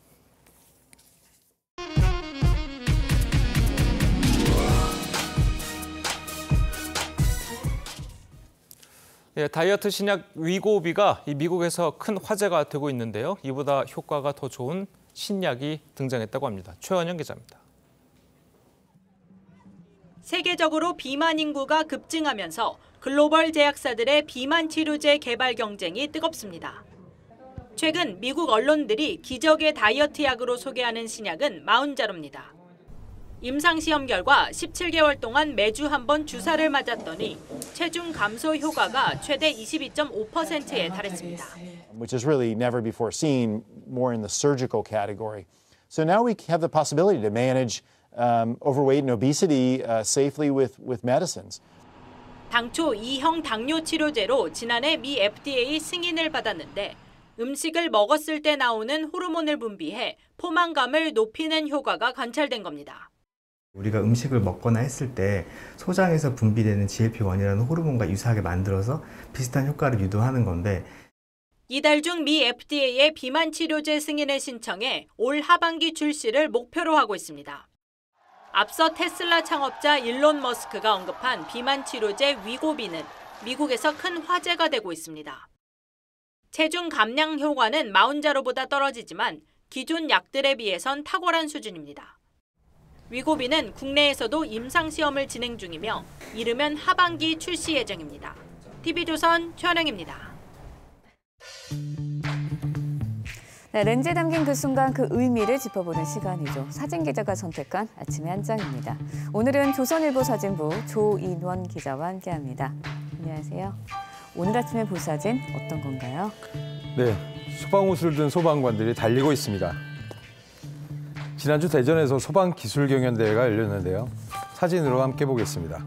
예, 다이어트 신약 위고비가 미국에서 큰 화제가 되고 있는데요. 이보다 효과가 더 좋은 신약이 등장했다고 합니다. 최원영 기자입니다. 세계적으로 비만 인구가 급증하면서 글로벌 제약사들의 비만 치료제 개발 경쟁이 뜨겁습니다. 최근 미국 언론들이 기적의 다이어트 약으로 소개하는 신약은 마운자로입니다. 임상시험 결과 17개월 동안 매주 한 번 주사를 맞았더니 체중 감소 효과가 최대 22.5%에 달했습니다. Which is really never before seen, more in the surgical category. So now we have the possibility to manage overweight and obesity safely with medicines. 당초 2형 당뇨 치료제로 지난해 미 FDA 승인을 받았는데 음식을 먹었을 때 나오는 호르몬을 분비해 포만감을 높이는 효과가 관찰된 겁니다. 우리가 음식을 먹거나 했을 때 소장에서 분비되는 GLP-1이라는 호르몬과 유사하게 만들어서 비슷한 효과를 유도하는 건데 이달 중 미 FDA의 비만 치료제 승인을 신청해 올 하반기 출시를 목표로 하고 있습니다. 앞서 테슬라 창업자 일론 머스크가 언급한 비만 치료제 위고비는 미국에서 큰 화제가 되고 있습니다. 체중 감량 효과는 마운자로보다 떨어지지만 기존 약들에 비해선 탁월한 수준입니다. 위고비는 국내에서도 임상시험을 진행 중이며 이르면 하반기 출시 예정입니다. TV조선 최현영입니다. 네, 렌즈에 담긴 그 순간 그 의미를 짚어보는 시간이죠. 사진기자가 선택한 아침의 한 장입니다. 오늘은 조선일보 사진부 조인원 기자와 함께합니다. 안녕하세요. 오늘 아침에 볼 사진 어떤 건가요? 네, 소방옷을 든 소방관들이 달리고 있습니다. 지난주 대전에서 소방기술경연대회가 열렸는데요. 사진으로 함께 보겠습니다.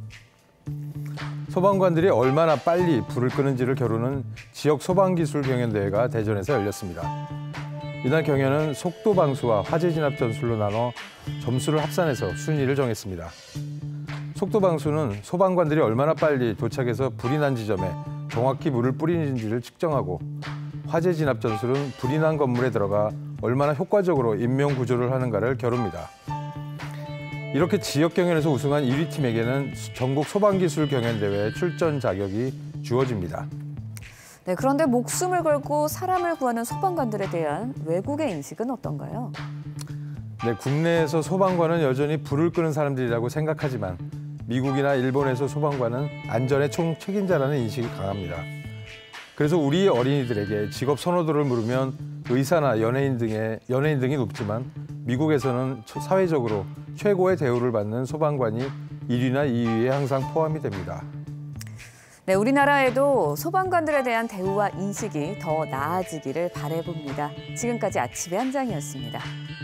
소방관들이 얼마나 빨리 불을 끄는지를 겨루는 지역 소방기술경연대회가 대전에서 열렸습니다. 이날 경연은 속도방수와 화재진압 전술로 나눠 점수를 합산해서 순위를 정했습니다. 속도방수는 소방관들이 얼마나 빨리 도착해서 불이 난 지점에 정확히 물을 뿌리는지를 측정하고, 화재진압 전술은 불이 난 건물에 들어가 얼마나 효과적으로 인명구조를 하는가를 겨룹니다. 이렇게 지역 경연에서 우승한 1위 팀에게는 전국 소방기술 경연대회 출전 자격이 주어집니다. 네, 그런데 목숨을 걸고 사람을 구하는 소방관들에 대한 외국의 인식은 어떤가요? 네, 국내에서 소방관은 여전히 불을 끄는 사람들이라고 생각하지만 미국이나 일본에서 소방관은 안전의 총책임자라는 인식이 강합니다. 그래서 우리 어린이들에게 직업 선호도를 물으면 의사나 연예인 등이 높지만 미국에서는 사회적으로 최고의 대우를 받는 소방관이 1위나 2위에 항상 포함이 됩니다. 네, 우리나라에도 소방관들에 대한 대우와 인식이 더 나아지기를 바라봅니다. 지금까지 아침의 한 장이었습니다.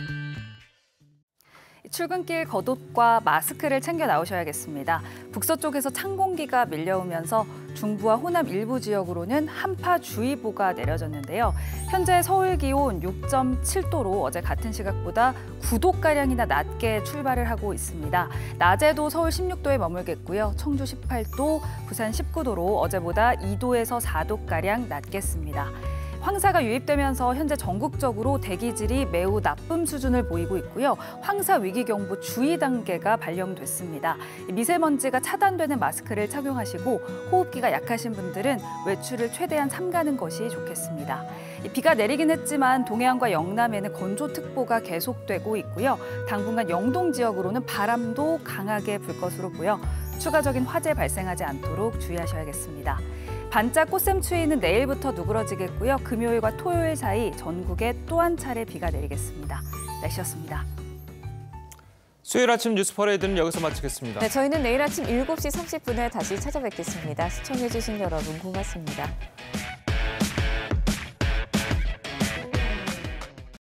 출근길 겉옷과 마스크를 챙겨 나오셔야겠습니다. 북서쪽에서 찬 공기가 밀려오면서 중부와 호남 일부 지역으로는 한파주의보가 내려졌는데요. 현재 서울 기온 6.7도로 어제 같은 시각보다 9도가량이나 낮게 출발을 하고 있습니다. 낮에도 서울 16도에 머물겠고요. 청주 18도, 부산 19도로 어제보다 2도에서 4도가량 낮겠습니다. 황사가 유입되면서 현재 전국적으로 대기질이 매우 나쁨 수준을 보이고 있고요. 황사 위기경보 주의 단계가 발령됐습니다. 미세먼지가 차단되는 마스크를 착용하시고 호흡기가 약하신 분들은 외출을 최대한 삼가는 것이 좋겠습니다. 비가 내리긴 했지만 동해안과 영남에는 건조특보가 계속되고 있고요. 당분간 영동 지역으로는 바람도 강하게 불 것으로 보여 추가적인 화재 발생하지 않도록 주의하셔야겠습니다. 반짝 꽃샘 추위는 내일부터 누그러지겠고요. 금요일과 토요일 사이 전국에 또 한 차례 비가 내리겠습니다. 날씨였습니다. 수요일 아침 뉴스 퍼레이드는 여기서 마치겠습니다. 네, 저희는 내일 아침 7시 30분에 다시 찾아뵙겠습니다. 시청해주신 여러분 고맙습니다.